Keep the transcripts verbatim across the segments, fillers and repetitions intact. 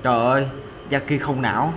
Trời ơi, Jackie không não.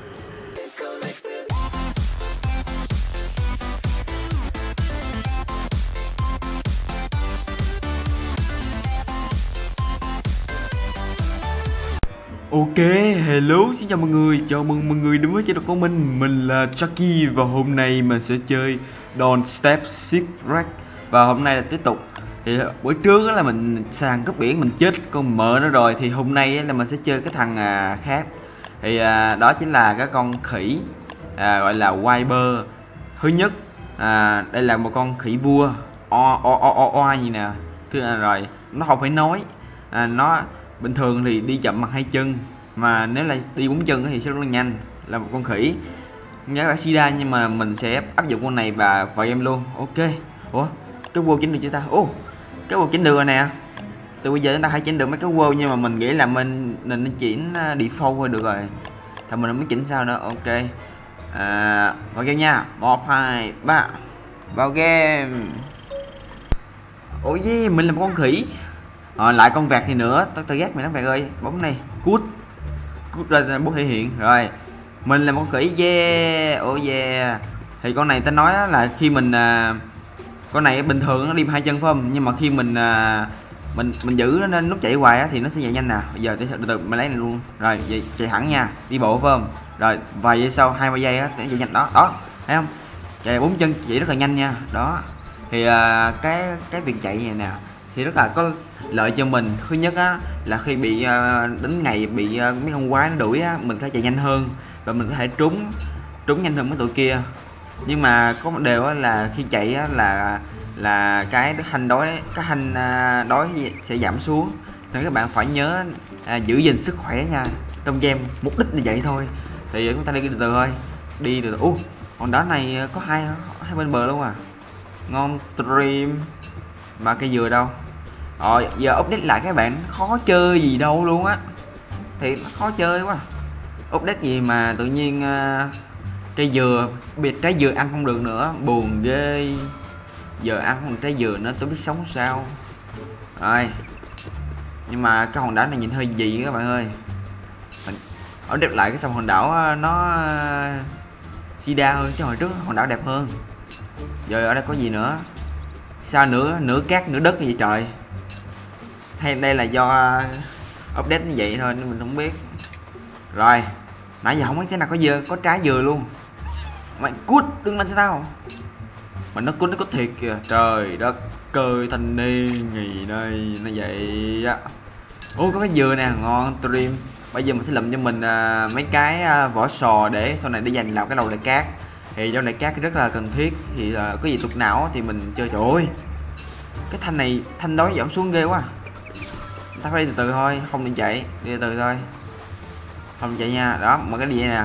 Ok, hello, xin chào mọi người, chào mừng mọi người đến với channel của mình. Mình là Jackie và hôm nay mình sẽ chơi Don't Step Shipwreck. Và hôm nay là tiếp tục. Thì bữa trước là mình sàn cướp biển mình chết con mợ nó rồi. Thì hôm nay là mình sẽ chơi cái thằng à, khác. Thì à, đó chính là cái con khỉ à, gọi là Wyber. Thứ nhất, à, đây là một con khỉ vua o o o o, o gì nè. Thứ à, rồi nó không phải nói, à, nó bình thường thì đi chậm bằng hai chân, mà nếu là đi bốn chân thì sẽ rất là nhanh, là một con khỉ giá phải sida, nhưng mà mình sẽ áp dụng con này và vào em luôn. Ok. Ủa cái wow chỉnh được chưa ta? Ô cái wow chỉnh được rồi nè. Từ bây giờ chúng ta hãy chỉnh được mấy cái wow, nhưng mà mình nghĩ là mình nên nó chỉnh default thôi được rồi, thì mình mới chỉnh sao nữa. Ok, à, vào game nha. Một hai ba vào game. Ủa gì mình là một con khỉ. Ờ, lại con vẹt này nữa, tao tao ghét mày lắm vẹt ơi. Bấm này, cút cút ra bố thể hiện rồi. Mình là một con khỉ, yeah, oh yeah. Thì con này ta nói là khi mình à, con này bình thường nó đi hai chân phải không, nhưng mà khi mình à, mình mình giữ nó nên nút chạy hoài á, thì nó sẽ chạy nhanh nè. Bây giờ từ từ mình lấy này luôn rồi, vậy chạy thẳng nha, đi bộ phải không, rồi vài giây sau, hai ba giây á sẽ chạy nhanh. Đó đó, thấy không, chạy bốn chân chạy rất là nhanh nha. Đó thì à, cái cái việc chạy này nè thì rất là có lợi cho mình. Thứ nhất á là khi bị uh, đến ngày bị uh, mấy con quái nó đuổi á, mình có chạy nhanh hơn và mình có thể trúng trúng nhanh hơn mấy tụi kia. Nhưng mà có một điều á là khi chạy á là là cái thanh đói cái thanh uh, đói sẽ giảm xuống, nên các bạn phải nhớ uh, giữ gìn sức khỏe nha. Trong game mục đích là vậy thôi, thì chúng ta đi từ từ thôi, đi từ từ. Ú, còn đó này có hai hai bên bờ luôn à, ngon stream. Mà cây dừa đâu rồi, giờ update lại các bạn, khó chơi gì đâu luôn á, thì khó chơi quá. Update gì mà tự nhiên uh, cây dừa biệt trái dừa ăn không được nữa, buồn ghê. Giờ ăn không trái dừa nữa tôi biết sống sao rồi. Nhưng mà cái hòn đảo này nhìn hơi gì các bạn ơi. Mình update lại cái xong hòn đảo nó uh, sida hơn, chứ hồi trước hòn đảo đẹp hơn. Giờ ở đây có gì nữa sao nữa, nửa cát nửa đất như vậy trời. Hay đây là do update như vậy thôi nên mình không biết. Rồi nãy giờ không biết cái nào có dừa, có trái dừa luôn. Mày cút đừng làm sao mà nó cút, nó cút thiệt kìa. Trời đất cơi, thanh niên gì đây nó vậy á. Ôi có cái dừa nè, ngon stream. Bây giờ mình sẽ lụm cho mình à, mấy cái à, vỏ sò để sau này để dành làm cái đầu đại cát. Thì do đại cát rất là cần thiết, thì à, có gì tụt não thì mình chơi. Trời ơi cái thanh này thanh đói giảm xuống ghê quá. Ta phải đi từ từ thôi, không nên chạy, đi từ từ thôi, không chạy nha. Đó một cái gì vậy nè,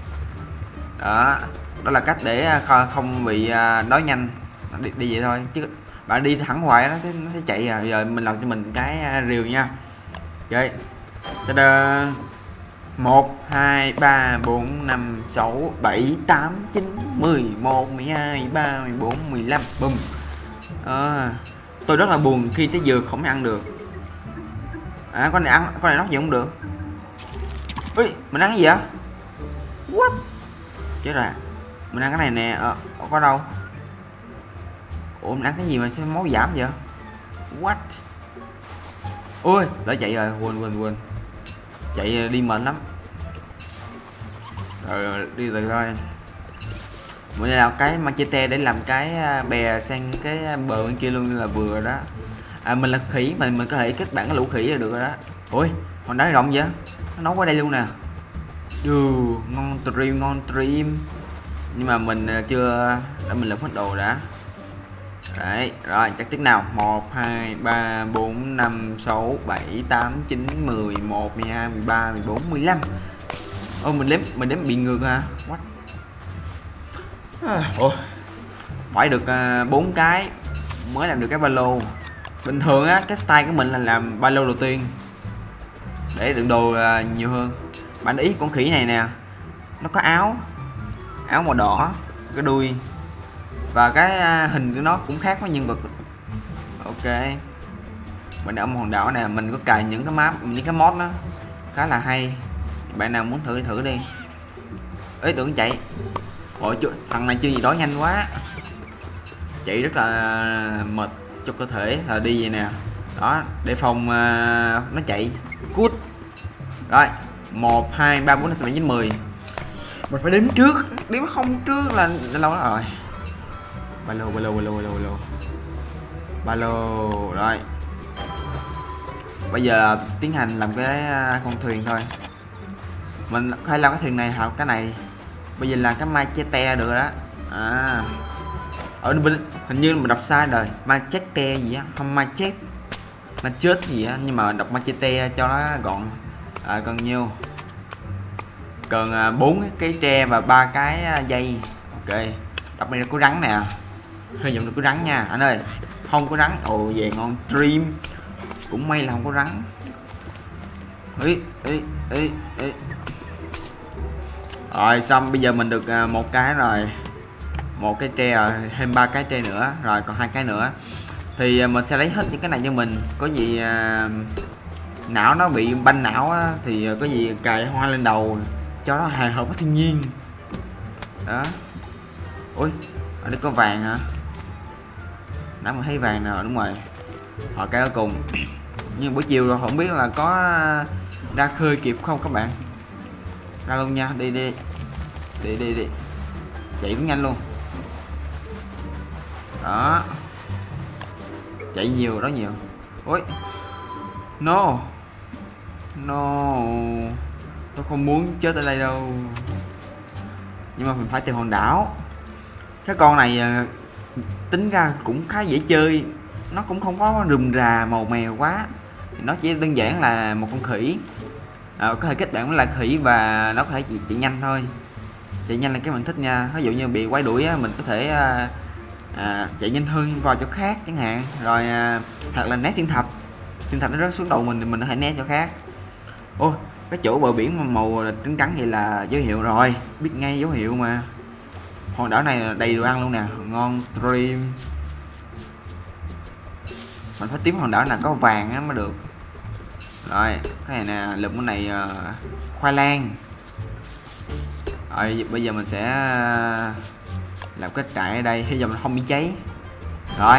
đó đó là cách để không bị đói nhanh. Đi, đi vậy thôi, chứ bạn đi thẳng hoài nó sẽ, nó sẽ chạy à. Giờ mình làm cho mình cái rìu nha. Chơi ta-da. Một hai ba bốn năm sáu bảy tám chín mười một mười hai ba mười bốn mười lăm. Bùm. À, tôi rất là buồn khi trái dừa không ăn được. À con này ăn, con này nó gì không được. Ui mình ăn cái gì vậy? What? Chết rồi, mình ăn cái này nè. Ờ, có đâu? Ủa mình ăn cái gì mà sao máu giảm vậy? What? Ui lỡ chạy rồi, quên quên quên. Chạy đi mệt lắm. Rồi, rồi đi từ thôi. Mình làm cái machete để làm cái bè sang cái bờ bên kia luôn là vừa đó. À mình là khỉ, mình mình có thể kết bạn cái lũ khỉ là được rồi đó. Ui còn đá rộng vậy, nó nấu ở đây luôn nè. Dù ngon stream, ngon stream. Nhưng mà mình chưa, để mình làm hết đồ đã. Đấy rồi chắc tiếp nào. Một hai ba bốn năm sáu bảy tám chín mười một mười hai mười ba mười bốn mười lăm. Ô mình đếm mình đếm bị ngược hả? What? Ủa phải được bốn uh, cái mới làm được cái ba lô. Bình thường á cái style của mình là làm ba lô đầu tiên để đựng đồ uh, nhiều hơn. Bạn để ý con khỉ này nè, nó có áo áo màu đỏ, cái đuôi và cái uh, hình của nó cũng khác với nhân vật. Ok, mình ở hòn đảo này mình có cài những cái map, những cái mod đó khá là hay. Bạn nào muốn thử thử đi. Ê đừng chạy. Ôi chú, thằng này chưa gì đó nhanh quá. Chạy rất là mệt cho cơ thể. Là đi vậy nè. Đó, để phòng uh, nó chạy. Cút. Rồi, một hai ba bốn năm sáu bảy chín mười. Mình phải đếm trước, đếm không trước là, là lâu đó rồi. Ba lô ba lô ba lô ba lô ba lô. Ba lô rồi. Bây giờ tiến hành làm cái con thuyền thôi. Mình hay làm cái thuyền này hoặc cái này. Bây giờ là cái machete được đó. À. Ở bên hình như mình đọc sai rồi, machete gì á, không machete. Machete gì á, nhưng mà đọc machete cho nó gọn. À, cần nhiêu? Cần bốn cái tre và ba cái dây. Ok. Đọc này là có rắn nè. Hơi dùng được có rắn nha anh ơi. Không có rắn. Ồ về ngon stream. Cũng may là không có rắn. Ý, ý, ý, ý. Rồi xong bây giờ mình được một cái rồi. Một cái tre rồi, thêm ba cái tre nữa. Rồi còn hai cái nữa. Thì mình sẽ lấy hết những cái này cho mình. Có gì à, não nó bị banh não á, thì có gì cài hoa lên đầu cho nó hài hợp với thiên nhiên. Đó. Ui, ở đây có vàng hả? Nãy mình thấy vàng nào đúng rồi. Họ cái ở cùng. Nhưng buổi chiều rồi không biết là có ra khơi kịp không các bạn. Ra luôn nha, đi đi. Đi đi đi. Chạy cũng nhanh luôn. Đó. Chạy nhiều đó nhiều. Ôi. No. No. Tôi không muốn chết ở đây đâu. Nhưng mà mình phải tìm hòn đảo. Cái con này tính ra cũng khá dễ chơi. Nó cũng không có rườm rà màu mèo quá. Nó chỉ đơn giản là một con khỉ. À, có thể kết bạn với là khỉ và nó có thể chạy, chạy nhanh thôi. Chạy nhanh là cái mình thích nha. Ví dụ như bị quay đuổi á, mình có thể à, à, chạy nhanh hơn vào chỗ khác chẳng hạn. Rồi à, hoặc là né thiên thạch. Thiên thạch nó rớt xuống đầu mình thì mình có thể né chỗ khác. Ô, cái chỗ bờ biển màu trắng trắng vậy là dấu hiệu rồi. Biết ngay dấu hiệu mà. Hòn đảo này đầy đồ ăn luôn nè. Ngon stream. Mình phải tìm hòn đảo nào có vàng á mới được. Rồi, cái này nè, lượm cái này uh, khoai lang. Rồi, bây giờ mình sẽ làm cái trại ở đây, hy vọng không bị cháy. Rồi.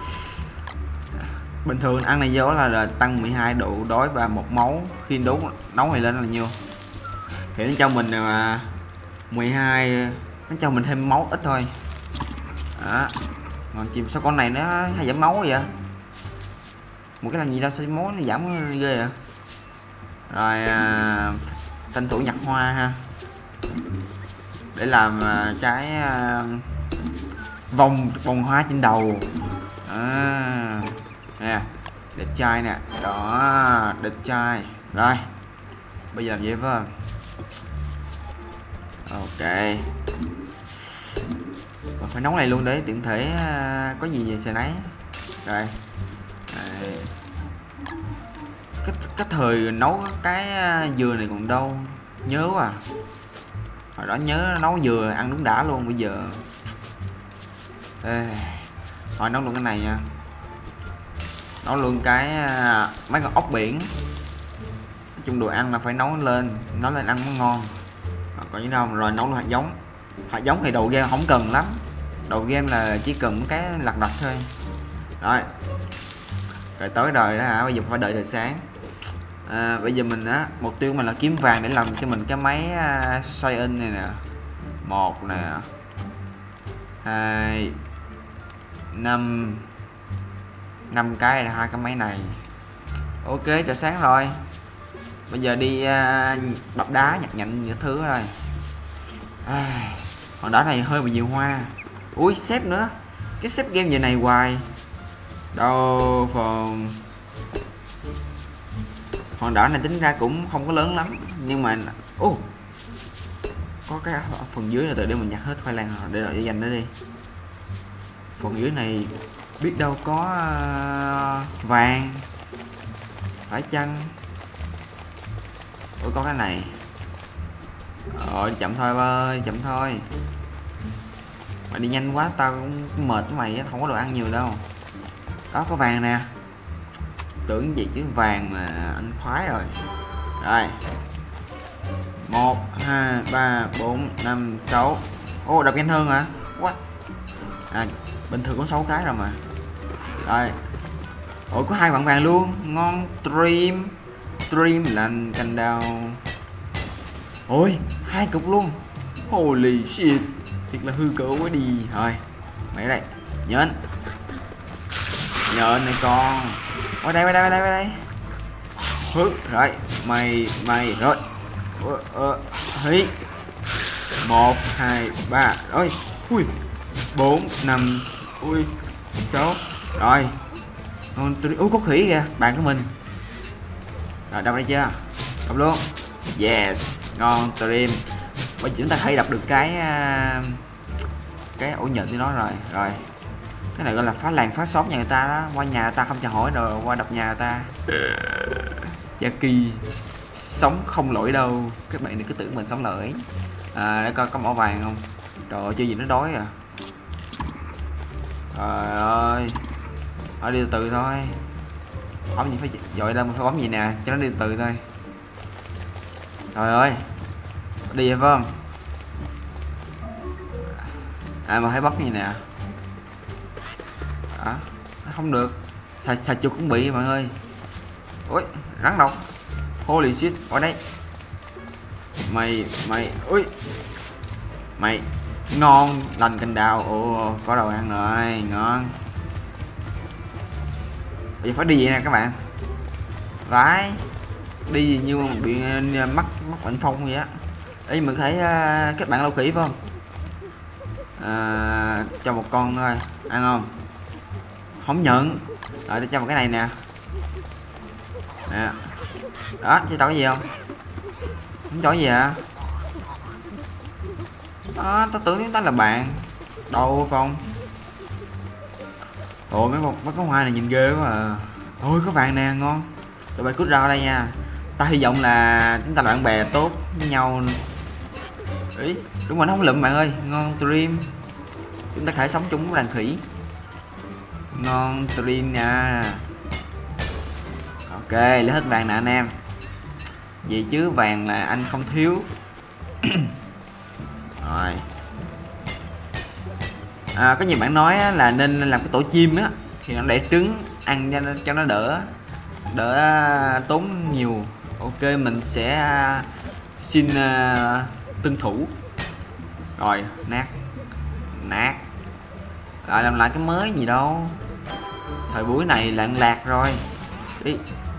Bình thường ăn này vô là, là tăng mười hai độ đói và một máu khi nấu nấu này lên là nhiêu. Thì nó cho mình uh, mười hai, nó cho mình thêm máu ít thôi. Đó. Ngon chim, sao con này nó hay giảm máu vậy? Một cái làm gì đâu sao máu nó giảm ghê vậy. Rồi à, tranh thủ nhặt hoa ha, để làm à, cái à, vòng vòng hoa trên đầu. À, nè, đẹp trai nè, đó, đẹp trai. Rồi bây giờ làm gì phải không? Ok, và phải nấu này luôn để tiện thể à, có gì gì sẽ nấy. Rồi đây. Cái, cái thời nấu cái dừa này còn đâu nhớ à, hồi đó nhớ nấu dừa ăn đúng đã luôn. Bây giờ ê, thôi nấu luôn cái này nha, nấu luôn cái mấy con ốc biển. Nói chung đồ ăn là phải nấu lên, nấu lên ăn mới ngon. Còn như đâu rồi nấu luôn hạt giống. Hạt giống thì đầu game không cần lắm, đầu game là chỉ cần cái lặt đặt thôi. Rồi rồi tới rồi đó hả, bây giờ phải đợi trời sáng. À, bây giờ mình á, mục tiêu mình là kiếm vàng để làm cho mình cái máy uh, xoay in này nè. Một nè, hai, năm, năm cái là hai cái máy này. Ok, trời sáng rồi. Bây giờ đi uh, bập đá nhặt nhạnh những thứ rồi. À, hòn đá này hơi bị nhiều hoa. Ui xếp nữa, cái xếp game giờ này hoài. Đâu phần hòn đảo này tính ra cũng không có lớn lắm, nhưng mà ô uh, có cái phần dưới là từ để mình nhặt hết khoai lang rồi để đợi dành nó đi. Phần dưới này biết đâu có uh, vàng phải chăng. Ủa có cái này rồi, chậm thôi ba ơi, chậm thôi. Mày đi nhanh quá tao cũng mệt với mày á, không có đồ ăn nhiều đâu. Đó có vàng nè, tưởng gì chứ vàng mà anh khoái rồi. Rồi hai ba bốn năm sáu. Ô đập nhanh hơn hả? What? À bình thường có sáu cái rồi mà. Rồi. Ủa có hai vạn vàng luôn, ngon. Stream Stream lành canh đào. Ôi hai cục luôn. Holy shit, thiệt là hư cỡ quá đi. Thôi mày đây nhện nhện này con. Qua đây qua đây qua đây qua đây. Hứ rồi mày mày rồi. Ờ, ờ, hí một hai ba rồi. Ui bốn năm ui sáu rồi. Ngon. Ui có khỉ kìa, bạn của mình. Rồi đập đây chưa? Đập luôn. Yes, ngon stream. Bây giờ chúng ta hay đập được cái cái ổ nhện của nó rồi. Rồi cái này gọi là phá làng phá xóm nhà người ta đó. Qua nhà người ta không chào hỏi rồi qua đập nhà người ta. Jackie sống không lỗi đâu. Các bạn đừng cứ tưởng mình sống lỗi. À để coi có mỏ vàng không. Trời ơi chơi gì nó đói à. Trời ơi. Thôi đi từ từ thôi. Bấm gì phải dội ra, mình phải bấm gì nè cho nó đi từ từ thôi. Trời ơi. Đi phải không? À mà phải bấm gì nè. À, không được. Xà, xà chuột cũng bị mọi ơi. Ôi rắn đâu. Holy shit, ở đây. Mày mày ui. Mày ngon lành canh đào. Ồ có đồ ăn rồi, ngon. Bây giờ phải đi vậy nè các bạn. Vãi. Đi gì như bị mắc mắc bệnh phong vậy á. Đây mình thấy uh, các bạn lâu khỉ phải không? À, cho một con thôi, ăn không? Không nhận. Rồi để cho một cái này nè. Nè. Đó, chứ tao cái gì không? Không cho gì hả? Đó, tao tưởng chúng ta là bạn. Đâu Phong. Ồ mấy mấy cái hoa này nhìn ghê quá à. Ôi có vàng nè, ngon. Tụi bay cút ra đây nha. Ta hy vọng là chúng ta là bạn bè tốt với nhau. Ý, đúng rồi nó không lụm bạn ơi, ngon stream. Chúng ta phải sống chung với đàn khỉ. Ngon stream nha. Ok, lấy hết vàng nè anh em. Vậy chứ vàng là anh không thiếu. Rồi. À, có nhiều bạn nói là nên làm cái tổ chim á thì nó để trứng ăn cho nó, cho nó đỡ đỡ tốn nhiều. Ok mình sẽ xin uh, tuân thủ. Rồi nát nát lại làm lại cái mới gì đâu. Thời buổi này lạng lạc rồi. Đi.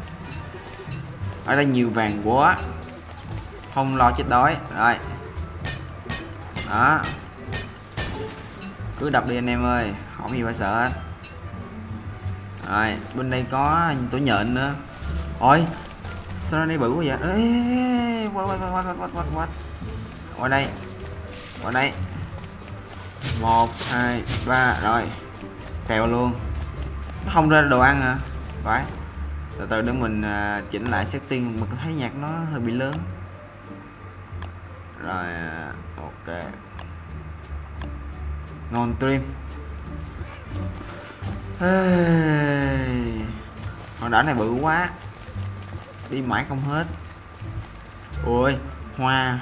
Ở đây nhiều vàng quá, không lo chết đói. Rồi đó, cứ đập đi anh em ơi, không gì phải sợ hết. Rồi bên đây có tổ nhện nữa. Ôi sao đây bự quá vậy? Ê, qua qua qua qua qua qua qua qua đây, qua đây. Một hai ba rồi kèo luôn. Nó không ra đồ ăn à? Phải từ từ để mình uh, chỉnh lại setting. Mình thấy nhạc nó hơi bị lớn. Rồi uh, ok, ngon stream. Hey, hòn đảo này bự quá, đi mãi không hết. Ôi hoa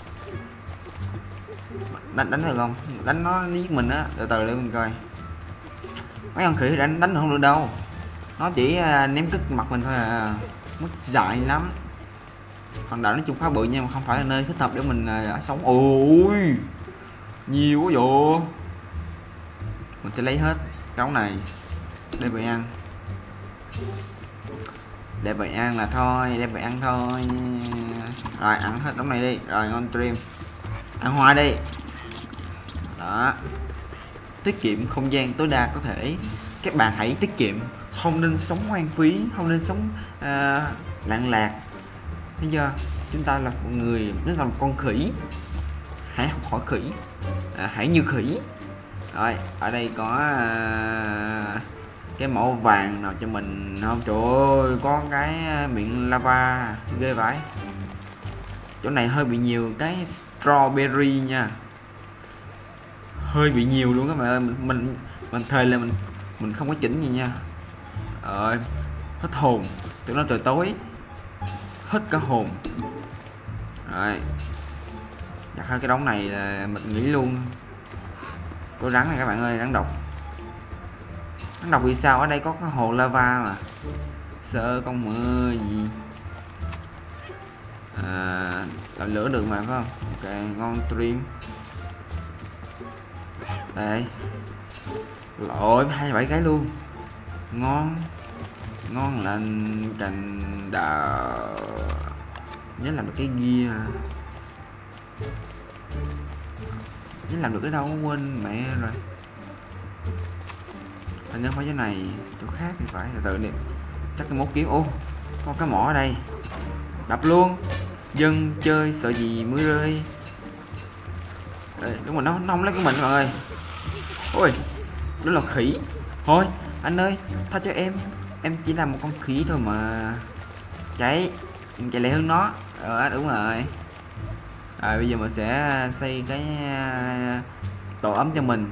đánh đánh được không? Đánh nó giết mình á. Từ từ để mình coi. Mấy con khỉ đánh đánh không được đâu, nó chỉ uh, ném cứt mặt mình thôi à, mất dại lắm. Hòn đảo nói chung khá bự nhưng mà không phải là nơi thích hợp để mình uh, sống. Ôi nhiều quá vậy. Mình sẽ lấy hết cái này để về ăn. Để về ăn là thôi, để về ăn thôi. Rồi ăn hết đống này đi. Rồi ngon stream. Ăn hoa đi. Đó, tiết kiệm không gian tối đa có thể. Các bạn hãy tiết kiệm, không nên sống hoang phí, không nên sống uh, lạng lạc. Thấy chưa? Chúng ta là một người, nó là một con khỉ, hãy học hỏi khỉ, à, hãy như khỉ. Rồi ở đây có uh, cái mẫu vàng nào cho mình không? Trời ơi có cái miệng lava ghê vãi. Chỗ này hơi bị nhiều cái strawberry nha, hơi bị nhiều luôn các bạn ơi. Mình mình mình thề là mình mình không có chỉnh gì nha. Rồi hết hồn, tưởng nó trời tối, hết cả hồn. Rồi Đặt hai cái đống này là mình nghĩ luôn. Có rắn này các bạn ơi, rắn độc. Rắn độc vì sao? Ở đây có cái hồ lava mà. Sợ con mưa gì. À, làm lửa được mà phải không? Ok, ngon stream. Đây. Lội hai mươi bảy cái luôn. Ngon. Ngon lành cành đào. Nhớ làm được cái gear. Nhớ làm được cái đâu quên mẹ rồi. Anh nhớ phải cái này chỗ khác thì phải từ từ đi. Chắc cái mốt kiếm. Ô, có cái mỏ ở đây. Đập luôn. Dân chơi sợ gì mưa rơi. Đây, đúng rồi, nó, nó không lấy của mình các bạn ơi. Ôi, đó là khỉ. Thôi anh ơi, tha cho em. Em chỉ là một con khỉ thôi mà. Chạy. Chạy lại hơn nó. Ờ, đúng rồi. Rồi bây giờ mình sẽ xây cái tổ ấm cho mình.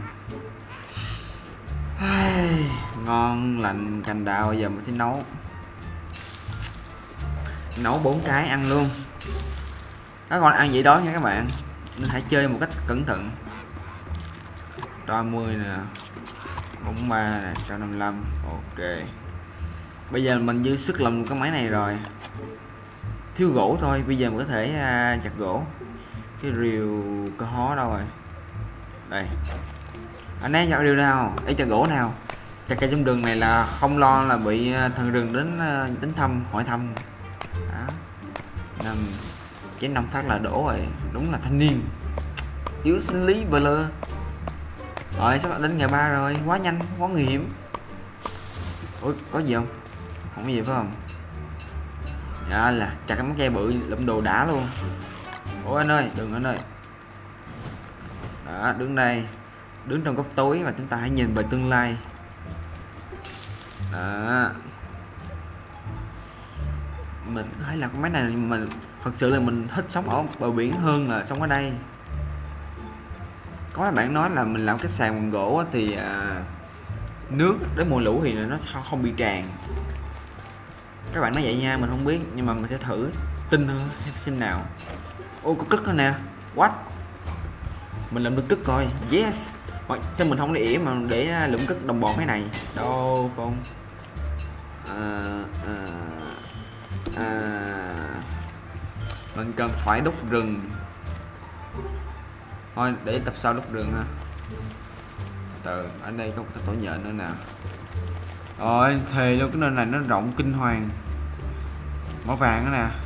Ngon lành cành đào. Bây giờ mình sẽ nấu. Nấu bốn cái ăn luôn. Các con ăn vậy đó nha các bạn. Nên hãy chơi một cách cẩn thận. ba mươi nè, bốn mươi ba nè, một trăm năm mươi lăm. Ok. Bây giờ mình dư sức làm cái máy này rồi. Thiếu gỗ thôi, bây giờ mình có thể uh, chặt gỗ. Cái rìu cơ hó đâu rồi? Đây. Anh em chặt rìu nào? Để chặt gỗ nào? Chặt cây trong rừng này là không lo là bị thần rừng đến uh, đến thăm, hỏi thăm. Đó. Năm chém năm phát là đổ rồi. Đúng là thanh niên thiếu sinh lý bơ lơ. Rồi sắp đến ngày ba rồi, quá nhanh, quá nguy hiểm. Ủa, có gì không? Không có gì phải không? Dạ là chặt cái cây bự lụm đồ đã luôn. Ủa anh ơi, đừng anh ơi. Đó, đứng đây. Đứng trong góc tối và chúng ta hãy nhìn về tương lai. Đó. Mình thấy là cái máy này mình thật sự là mình thích sống ở bờ biển hơn là sống ở đây. Có các bạn nói là mình làm cái sàn bằng gỗ thì à, nước đến mùa lũ thì nó không bị tràn. Các bạn nói vậy nha, mình không biết nhưng mà mình sẽ thử tin hơn xem nào. Ô, có cất nữa nè. What? Mình làm được cất rồi. Yes. Sao mình không để ỉa mà để lụm cất đồng bọn cái này đâu không? À, à, à, mình cần phải đốt rừng. Thôi để tập sau đốt rừng ha. Từ ở đây có một cái tổ nhện nữa nè. Rồi thề luôn, cái nơi này nó rộng kinh hoàng. Mỏ vàng đó nè.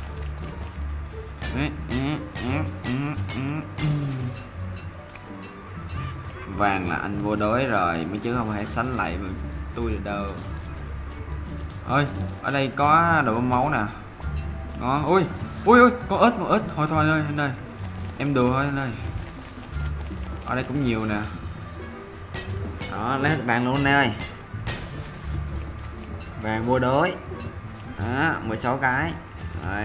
Vàng là anh vô đối rồi, mấy chứ không thể sánh lại mà tôi được đâu. Ôi, ở đây có đồ bơm máu nè. Ngon. Ui, ui ui, con ếch, con ếch. Thôi thôi anh ơi, anh ơi. Em đùa thôi anh ơi. Ở đây cũng nhiều nè. Đó, lấy hết vàng luôn anh ơi. Vàng vô đối. Đó, mười sáu cái. Rồi.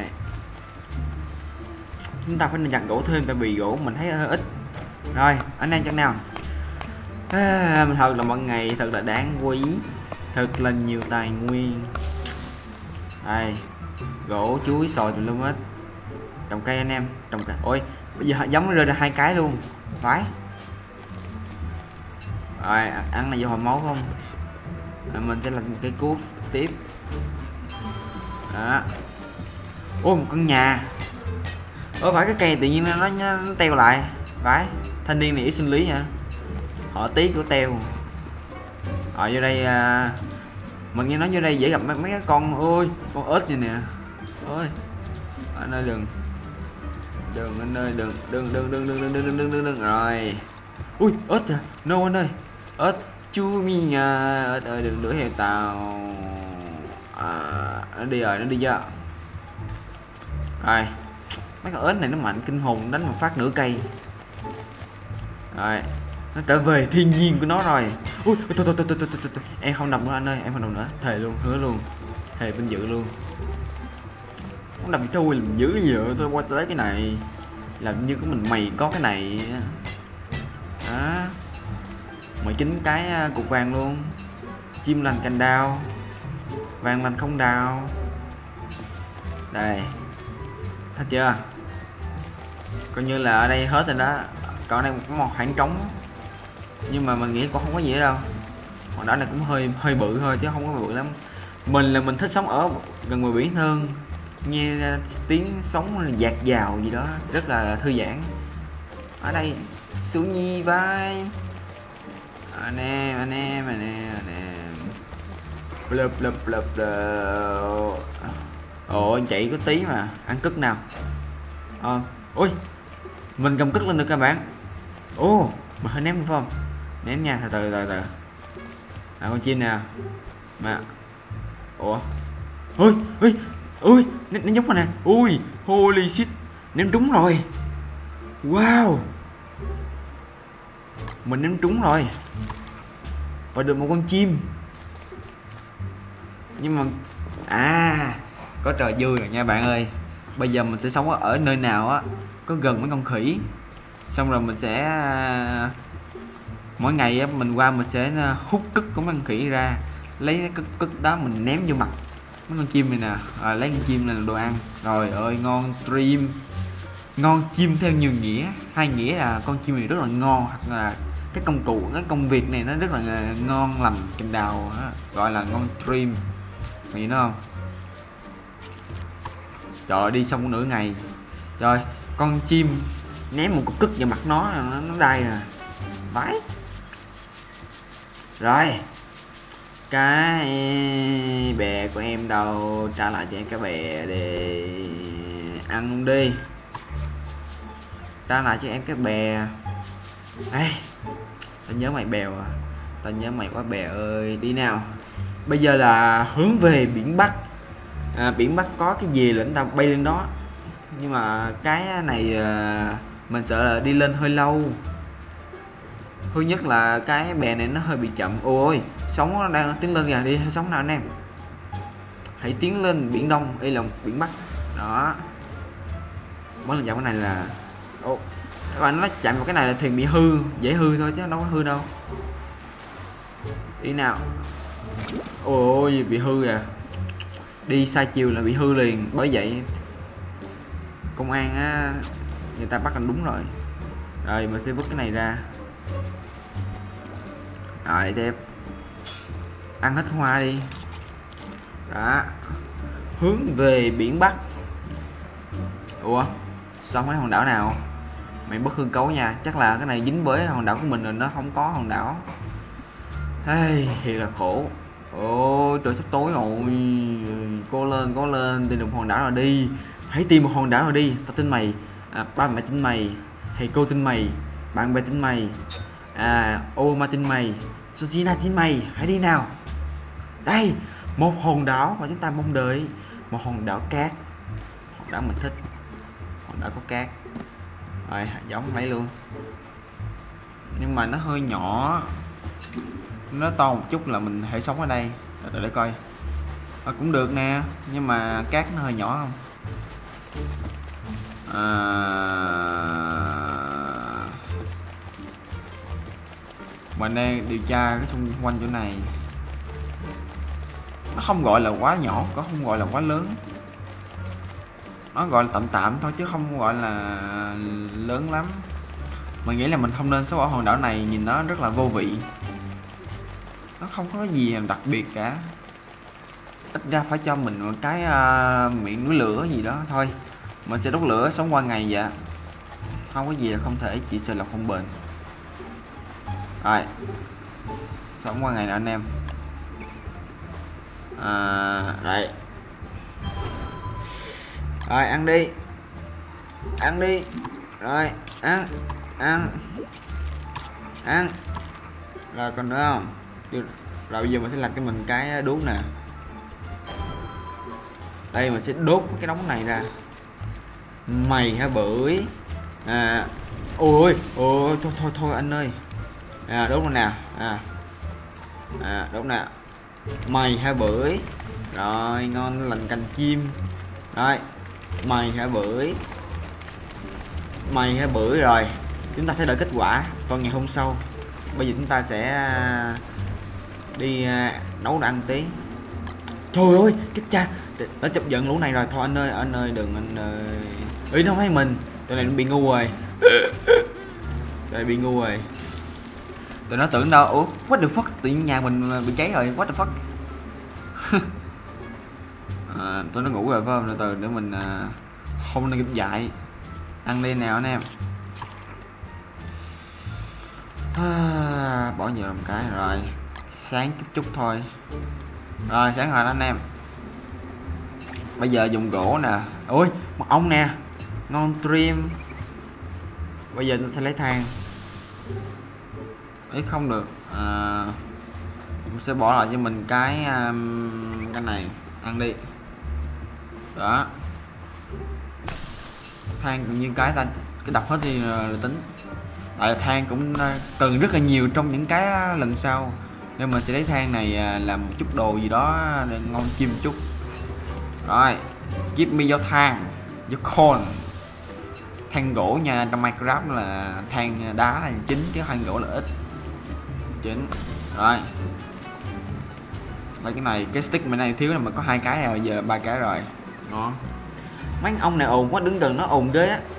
Chúng ta phải nên chặt gỗ thêm tại vì gỗ mình thấy hơi ít. Rồi, anh em chặt nào. À, thật là mọi ngày thật là đáng quý. Thật là nhiều tài nguyên. Đây. Gỗ, chuối, xoài tùm lum hết. Trồng cây anh em, trồng cây. Ôi, bây giờ giống rơi ra hai cái luôn. Phải. Rồi, ăn này vô hồi máu không? Rồi mình sẽ làm một cái cuốc tiếp. Đó. Ôi, một căn nhà. Ôi, phải cái cây tự nhiên nó, nó, nó teo lại. Phải. Thanh niên này ít sinh lý nha. Họ tí của teo. Ở vô đây à, mình nghe nói vô đây dễ gặp mấy, mấy cái con. Ôi, con ếch này nè. Ôi. Anh ơi đừng. Đừng anh ơi, đừng đừng đừng đừng đừng đừng đừng đừng đừng đừng rồi. Ui, ếch à. No anh ơi. Ếch chú mi nha. Ếch ơi đừng đuổi theo tao. À, nó đi rồi, nó đi chưa? Rồi. Mấy con ếch này nó mạnh kinh hồn, đánh một phát nửa cây. Rồi. Nó trở về thiên nhiên của nó rồi. Ui, thôi thôi thôi thôi thôi thôi. Em không đập nữa anh ơi, em không đập nữa. Thề luôn, hứa luôn. Thề vinh dự luôn. Không đập thì thôi, làm dữ gì vậy? Tôi qua tới cái này. Làm như của mình mày có cái này. Đó. mười chín cái cục vàng luôn. Chim lành cành đào. Vàng lành không đào. Đây. Thấy chưa? coi như là ở đây hết rồi đó, còn đây có một khoảng trống, nhưng mà mình nghĩ cũng không có gì đâu. Hòn đảo này cũng hơi hơi bự thôi chứ không có bự lắm. Mình là mình thích sống ở gần bờ biển hơn, nghe tiếng sóng dạt dào gì đó rất là thư giãn. Ở đây xuống nhi vai anh em anh em anh em anh em blub blub blub blub. Ồ anh chạy có tí mà ăn cất nào. Ờ ôi mình cầm cất lên được các bạn. Ô mà hơi ném phải không, ném nha, từ từ từ từ à, con chim nè mà. Ủa ôi ôi ôi nó, nó giống rồi nè. Ui holy shit, ném trúng rồi. Wow, mình ném trúng rồi và được một con chim. Nhưng mà à có trò vui rồi nha bạn ơi. Bây giờ mình sẽ sống ở nơi nào á có gần mấy con khỉ, xong rồi mình sẽ mỗi ngày á mình qua mình sẽ hút cất của mấy con khỉ ra, lấy cái cất cất đó mình ném vô mặt mấy con chim này nè. À, lấy con chim này là đồ ăn. Rồi ơi ngon stream, ngon chim theo nhiều nghĩa. Hai nghĩa là con chim này rất là ngon, hoặc là cái công cụ, cái công việc này nó rất là ngon lành cành đào á, gọi là ngon stream. Nghĩ nó không? Trời, đi xong nửa ngày rồi con chim ném một cục cức vào mặt nó, nó, nó đây nè, vãi. Rồi cái bè của em đâu, trả lại cho em cái bè để ăn luôn đi, trả lại cho em cái bè. Ê, tao nhớ mày bèo à, tao nhớ mày quá bè ơi. Đi nào, bây giờ là hướng về biển Bắc. À, biển Bắc có cái gì là chúng ta bay lên đó, nhưng mà cái này à, mình sợ là đi lên hơi lâu. Thứ nhất là cái bè này nó hơi bị chậm. Ôi sóng nó đang tiến lên kìa, đi sóng nào anh em, hãy tiến lên biển Đông, đây là biển Bắc đó. Mỗi lần chạm cái này là ô, các bạn nó chạm vào cái này là thuyền bị hư, dễ hư thôi chứ đâu có hư đâu. Đi nào. Ôi bị hư à, đi sai chiều là bị hư liền. Bởi vậy công an á, người ta bắt anh đúng rồi. Rồi mình sẽ vứt cái này ra. Rồi tiếp, ăn hết hoa đi đó, hướng về biển Bắc. Ủa sao mấy hòn đảo nào mày bất hư cấu nha, chắc là cái này dính với hòn đảo của mình rồi, nó không có hòn đảo. Hey, thì là khổ. Ôi trời sắp tối rồi, cố lên cố lên, tìm được hòn đảo rồi đi, hãy tìm một hòn đảo rồi đi. Tao tin mày, à, ba mẹ tin mày, thầy cô tin mày, bạn bè tin mày, à Obama tin mày, Georgina tin mày, hãy đi nào. Đây một hòn đảo mà chúng ta mong đợi, một hòn đảo cát, hòn đảo mình thích, hòn đảo có cát. Rồi giống lấy luôn, nhưng mà nó hơi nhỏ, nó to một chút là mình hãy sống ở đây. Để, để coi à, cũng được nè, nhưng mà cát nó hơi nhỏ không. À... mình đang điều tra cái xung quanh chỗ này, nó không gọi là quá nhỏ, có không gọi là quá lớn, nó gọi là tạm tạm thôi chứ không gọi là lớn lắm. Mình nghĩ là mình không nên sống ở hòn đảo này, nhìn nó rất là vô vị, nó không có gì đặc biệt cả. Ít ra phải cho mình một cái uh, miệng núi lửa gì đó thôi. Mình sẽ đốt lửa sống qua ngày vậy, không có gì là không thể, chỉ sợ là không bền. Rồi sống qua ngày nữa anh em. À, đây rồi ăn đi, ăn đi, rồi ăn ăn ăn. Rồi còn nữa không? Rồi bây giờ mình sẽ làm cho mình cái đuốc nè. Đây mình sẽ đốt cái đống này ra. Mày hả bưởi? À ôi ôi thôi thôi thôi anh ơi. À đốt nè. À à đốt nè. Mày hả bưởi? Rồi ngon lành cành chim. Rồi mày hả bưởi? Mày hả bưởi? Rồi chúng ta sẽ đợi kết quả vào ngày hôm sau. Bây giờ chúng ta sẽ đi nấu ăn tí. Trời ơi cái cha nó chụp giận lũ này rồi. Thôi anh ơi anh ơi đừng anh ơi. Ý nó thấy mình Tụi này nó bị ngu rồi. Tụi này bị ngu rồi. Tụi nó tưởng đâu, ủa what the fuck, tự nhiên nhà mình bị cháy rồi, what the fuck. À, tụi nó ngủ rồi phải không? Từ từ để mình à, không nên dạy. Ăn đi nào anh em. À, bỏ nhiều làm cái rồi. Sáng chút chút thôi. Rồi sáng rồi đó anh em. Bây giờ dùng gỗ nè. Ôi mật ong nè, ngon stream. Bây giờ tôi sẽ lấy than. Ấy không được à, mình sẽ bỏ lại cho mình cái um, cái này ăn đi đó. Than cũng như cái ta cái đập hết đi là tính. Tại than cũng cần rất là nhiều trong những cái lần sau, nên mình sẽ lấy than này làm một chút đồ gì đó để ngon chim chút. Rồi give me your than, your corn. Than gỗ nha, trong Minecraft là than đá là chính chứ than gỗ là ít chính. Rồi mấy cái này, cái stick bên này thiếu là mà có hai cái rồi, giờ ba cái rồi. Ngon. Mấy ông này ồn quá, đứng gần nó ồn ghê á.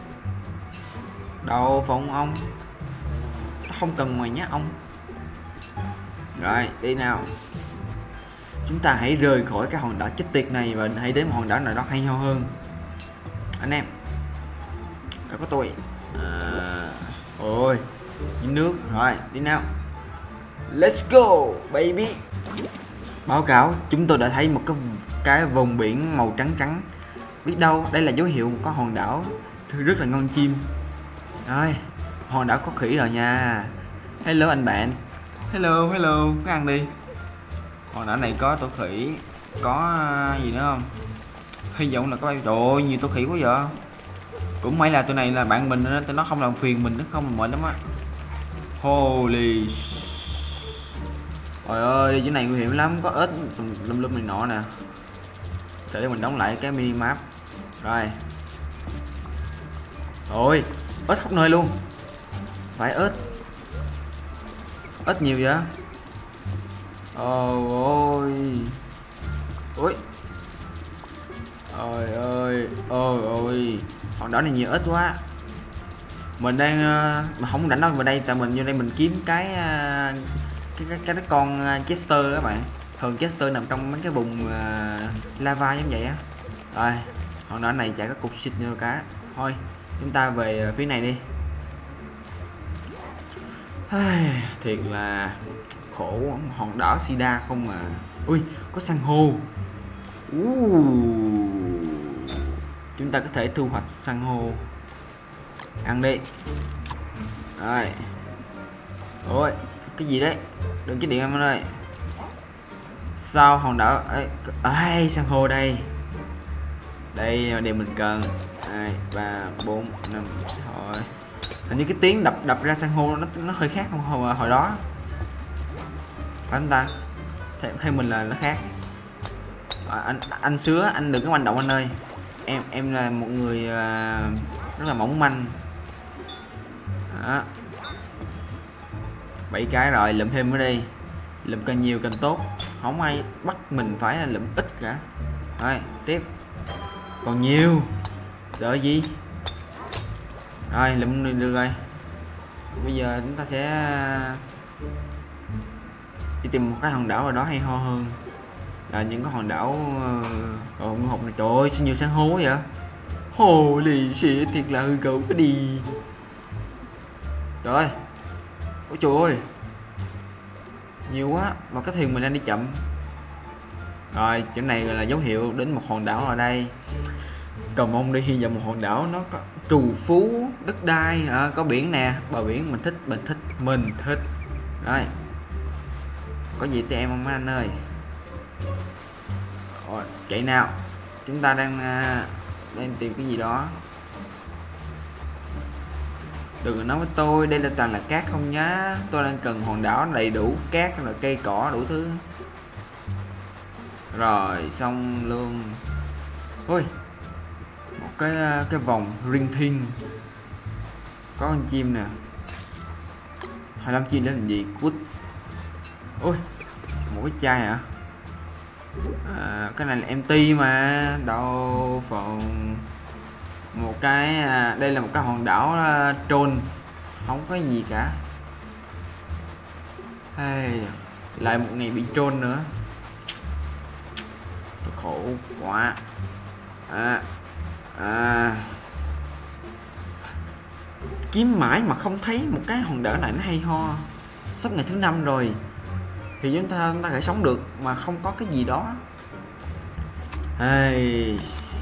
Đâu phòng ông, không cần mày nhé ông. Rồi đi nào, chúng ta hãy rời khỏi cái hòn đảo chết tiệt này và hãy đến một hòn đảo nào đó hay ho hơn anh em. Đó có tôi à, ôi những nước rồi đi nào, let's go baby. Báo cáo chúng tôi đã thấy một cái cái vùng biển màu trắng trắng, biết đâu đây là dấu hiệu có hòn đảo rất là ngon chim. Rồi hòn đảo có khỉ rồi nha. Hello anh bạn. Hello hello, có ăn đi. Hòn đảo này có tổ khỉ, có gì nữa không? Hy vọng là có bay. Trời ơi, nhiều tổ khỉ quá vậy. Cũng may là tụi này là bạn mình, tụi nó không làm phiền mình, nó không mệt lắm á. Holy. Trời ơi, đi chỗ này nguy hiểm lắm, có ếch lum lum này nọ nè. Để mình đóng lại cái minimap. Rồi. Ôi, ếch khắp nơi luôn. Phải ếch. Ếch nhiều vậy? Ôi ôi. Ôi ơi, ôi ôi. Hòn đảo này nhiều ếch quá. Mình đang mà không rảnh đâu vào đây, tại mình vô đây mình kiếm cái cái cái, cái, cái con Chester các bạn. Thường Chester nằm trong mấy cái vùng uh, lava giống vậy á. Rồi, hòn đảo này chả có cục xịt như cá. Thôi, chúng ta về phía này đi. Thiệt là khổ, hòn đảo Sida không mà. Ui, có san hô. uh. Chúng ta có thể thu hoạch san hô, ăn đi. Rồi. Ôi, cái gì đấy, đừng cái điện em ơi. Sao hòn đảo ấy, ai san hô đây. Đây là điều mình cần. Hai ba bốn năm. Thôi, hình như cái tiếng đập đập ra san hô nó nó hơi khác không hồi, hồi đó phải không ta? Theo, theo mình là nó khác. À, anh anh Sứa, anh đừng có manh động anh ơi. Em em là một người uh, rất là mỏng manh. Đó. bảy cái rồi, lượm thêm ở đây. Lượm càng nhiều càng tốt, không ai bắt mình phải là lượm ít cả. Rồi tiếp, còn nhiều sợ gì. Rồi lượm được rồi. Bây giờ chúng ta sẽ đi tìm một cái hòn đảo nào đó hay ho hơn là những cái hòn đảo uh, ngư hộp này. Trời ơi sao nhiều san hô vậy. Holy shit, thiệt là hư cấu cái đi. Trời ơi, ôi trời ơi, nhiều quá mà cái thuyền mình đang đi chậm. Rồi chỗ này là dấu hiệu đến một hòn đảo ở đây. Cầu mong đi, hy vọng một hòn đảo nó có trù phú đất đai, à, có biển nè, bờ biển mình thích, mình thích, mình thích. Rồi có gì cho em không anh ơi. Rồi, chạy nào, chúng ta đang uh, đang tìm cái gì đó. Đừng nói với tôi đây là toàn là cát không nhá. Tôi đang cần hòn đảo đầy đủ cát, là cây cỏ đủ thứ. Rồi xong luôn. Ôi, một cái cái vòng ring thiên. Có con chim nè. hai mươi lăm chim đó làm gì? Cút. Ôi, một cái chai hả? À, cái này là empty mà. Đâu phòng. một cái à, đây là một cái hòn đảo uh, troll, không có gì cả. Hey, lại một ngày bị troll nữa, khổ quá. À, à, kiếm mãi mà không thấy một cái hòn đảo này nó hay ho. Sắp ngày thứ năm rồi thì chúng ta chúng ta phải sống được mà không có cái gì đó. Hey,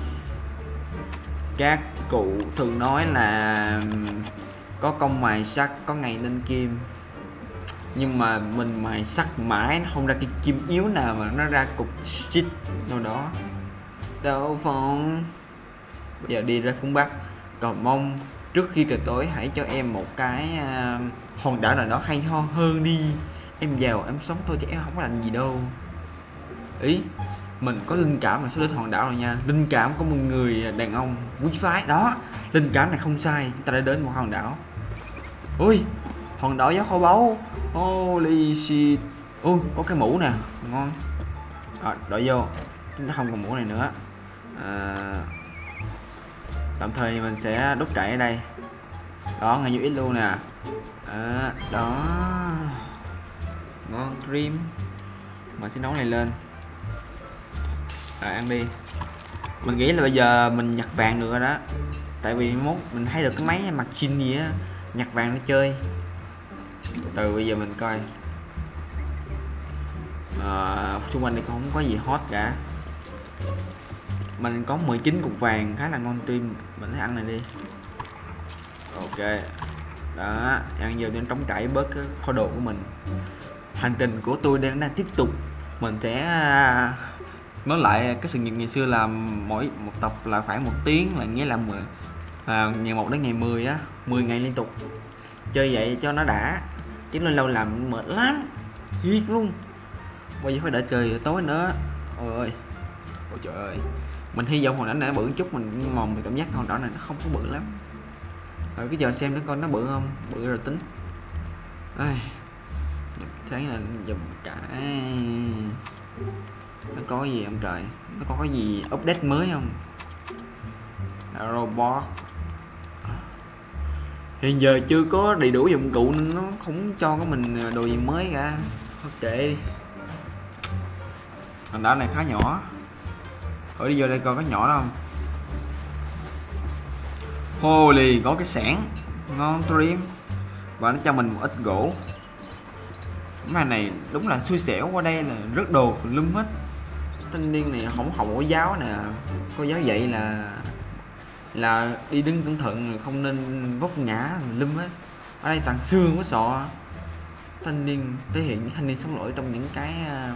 các cụ thường nói là có công mài sắt có ngày nên kim, nhưng mà mình mài sắt mãi nó không ra cái kim yếu nào mà nó ra cục shit đâu đó. Đâu Phong, bây giờ đi ra phương Bắc, cầu mong trước khi trời tối hãy cho em một cái uh, hòn đảo nào đó hay ho hơn đi. Em giàu em sống thôi chứ em không có làm gì đâu. Ý mình có linh cảm là sẽ đến hòn đảo rồi nha. Linh cảm của một người đàn ông quý phái đó, linh cảm này không sai. Chúng ta đã đến một hòn đảo. Ui, hòn đảo gió kho báu. Holy shit. Ui, có cái mũ nè, ngon. Rồi, đội vô. Chúng ta không còn mũ này nữa. à, Tạm thời mình sẽ đốt trại ở đây. Đó, ngay dưới ít luôn nè. à, Đó, ngon cream. Mình sẽ nấu này lên. Rồi ăn đi. Mình nghĩ là bây giờ mình nhặt vàng được rồi đó. Tại vì mốt mình thấy được cái máy mặt chin gì á, nhặt vàng nó chơi. Từ bây giờ mình coi à, xung quanh đây cũng không có gì hot cả. Mình có mười chín cục vàng khá là ngon tim. Mình hãy ăn này đi. Ok. Đó, ăn vô nên trống trải bớt cái kho đồ của mình. Hành trình của tôi đang đang tiếp tục. Mình sẽ nói lại cái sự nghiệp ngày xưa là mỗi một tập là khoảng một tiếng, là nghĩa là mười à, ngày một đến ngày mười á, mười ngày liên tục. Chơi vậy cho nó đã, chứ lâu lâu làm mệt lắm, thiệt luôn. Bây giờ phải đợi trời tối nữa. Ôi ơi, ôi trời ơi. Mình hy vọng hòn đảo này nó bự chút, mình mong mình cảm giác hòn đảo này nó không có bự lắm. Rồi cái giờ xem nó coi nó bự không, bự rồi tính. Ai, sáng là dùng cả nó có gì không trời, nó có cái gì update mới không? Robot hiện giờ chưa có đầy đủ dụng cụ nên nó không cho có mình đồ gì mới cả. Ok, hòn đảo này khá nhỏ. Thử đi vô đây coi có nhỏ đó không. Holy, có cái xẻng ngon trim và nó cho mình một ít gỗ. Cái này đúng là xui xẻo, qua đây là rớt đồ lum hết. Thanh niên này không học mẫu giáo nè, cô giáo dạy là là đi đứng cẩn thận, không nên vấp ngã lum hết. Ở đây toàn xương với sọ. Thanh niên thể hiện thanh niên sống nổi trong những cái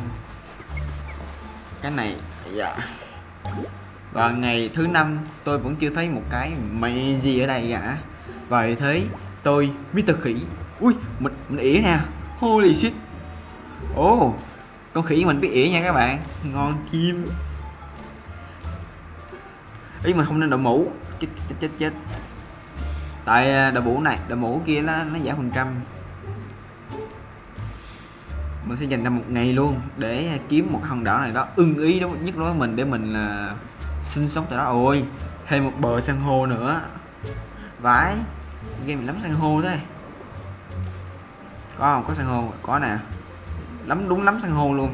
cái này. Dạ. Và ngày thứ năm tôi vẫn chưa thấy một cái mày gì ở đây cả. Vậy thế tôi mít-tơ Khỉ. Ui, mình mình ỉa nè. Holy shit. Ồ, oh, con khỉ mình biết ỉa nha các bạn. Ngon chim. Ý mà không nên đội mũ. Chết chết chết chết. Tại đội mũ này, đội mũ kia nó nó giảm phần trăm. Mình sẽ dành ra một ngày luôn để kiếm một hòn đảo này đó ưng ý đó nhất đối với mình, để mình là sinh sống tại đó. Ôi, thêm một bờ san hô nữa. Vãi, game mình lắm san hô thế. Có không? Có san hô, có nè. Lắm, đúng lắm san hô luôn.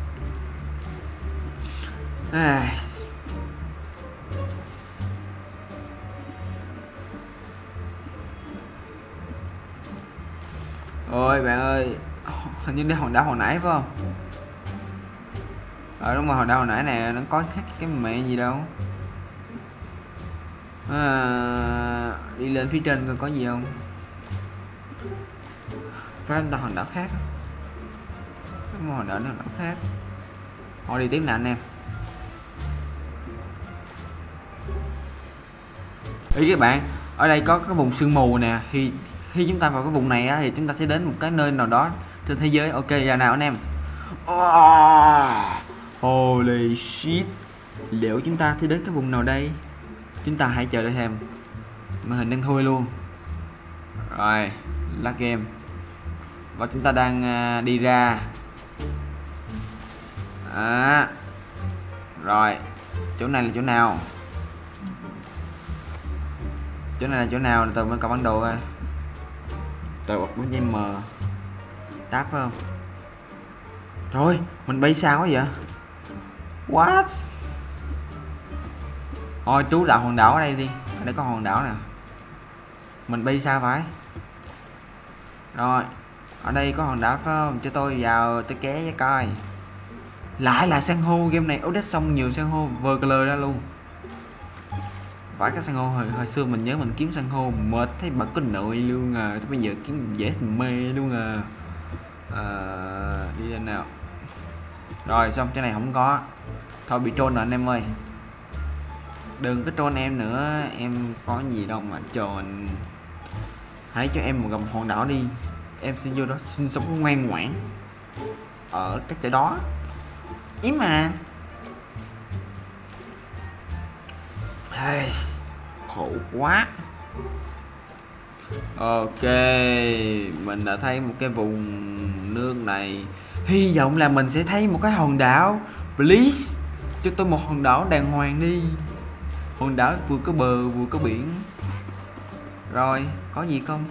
À. Ôi bạn ơi, hình như đây hòn đảo hồi nãy phải không? Ờ đúng rồi, hòn đảo hồi nãy nè, nó có khác cái mẹ gì đâu. À, đi lên phía trên coi có gì không? Phải không ta, hòn đảo khác. Cái hòn đảo nào đảo khác. Họ đi tiếp nè anh em. Ý các bạn, ở đây có cái vùng sương mù nè, thì khi chúng ta vào cái vùng này á, thì chúng ta sẽ đến một cái nơi nào đó trên thế giới. Ok, giờ nào anh em? Oh, holy shit. Liệu chúng ta sẽ đến cái vùng nào đây? Chúng ta hãy chờ đợi thêm. Màn hình đang thui luôn. Rồi, là game. Và chúng ta đang uh, đi ra. À, rồi, chỗ này là chỗ nào? Chỗ này là chỗ nào? Từ bên cầu bản đồ coi. Từ bật bốn M đáp phải không? Rồi mình bay sao quá vậy? What? Thôi trú đạo hòn đảo ở đây đi, ở đây có hòn đảo nè. Mình bay sao phải? Rồi ở đây có hòn đảo phải không? Cho tôi vào tôi ké với coi. Lại là san hô, game này update xong nhiều san hô vờ cờ ra luôn. Phải cái san hô hồi, hồi xưa mình nhớ mình kiếm san hô mệt thấy bật có nội luôn à, bây giờ kiếm dễ thành mê luôn à. À, đi lên nào. Rồi xong cái này không có. Thôi bị trôn rồi anh em ơi. Đừng có trôn em nữa, em có gì đâu mà trôn. Hãy cho em một gầm hòn đảo đi, em sẽ vô đó sinh sống ngoan ngoãn ở các chỗ đó. Ý mà. Hey, khổ quá. Ok, mình đã thấy một cái vùng nước này. Hy vọng là mình sẽ thấy một cái hòn đảo. Please, cho tôi một hòn đảo đàng hoàng đi. Hòn đảo vừa có bờ vừa có biển. Rồi, có gì không?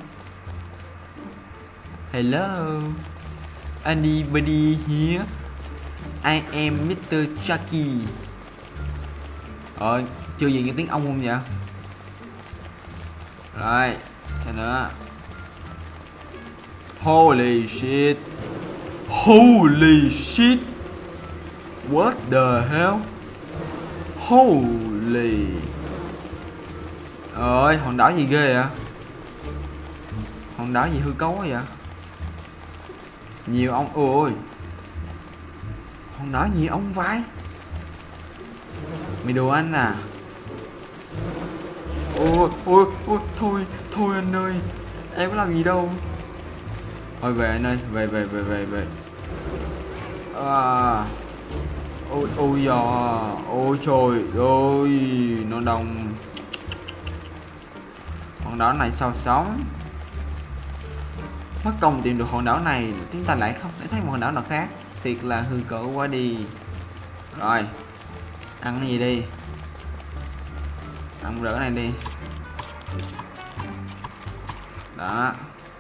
Hello, anybody here? I am mít tơ Chucky. Rồi, chưa gì nghe tiếng ông không vậy? Rồi, sao nữa? Holy shit. Holy shit. What the hell? Holy. Ơi, hòn đảo gì ghê vậy? Hòn đảo gì hư cấu vậy? Nhiều ông ơi. Hòn đảo nhiều ông vai. Mày đồ anh à? Ôi ôi ôi thôi thôi anh ơi, em có làm gì đâu. Thôi về anh ơi, về về về về về. À, ôi ôi giò, ôi trời ơi, nó đông. Hòn đảo này sao sống? Mất công tìm được hòn đảo này, chúng ta lại không thể thấy một hòn đảo nào khác. Thiệt là hư cỡ quá đi. Rồi, ăn cái gì đi. Ăn rỡ này đi. Đó.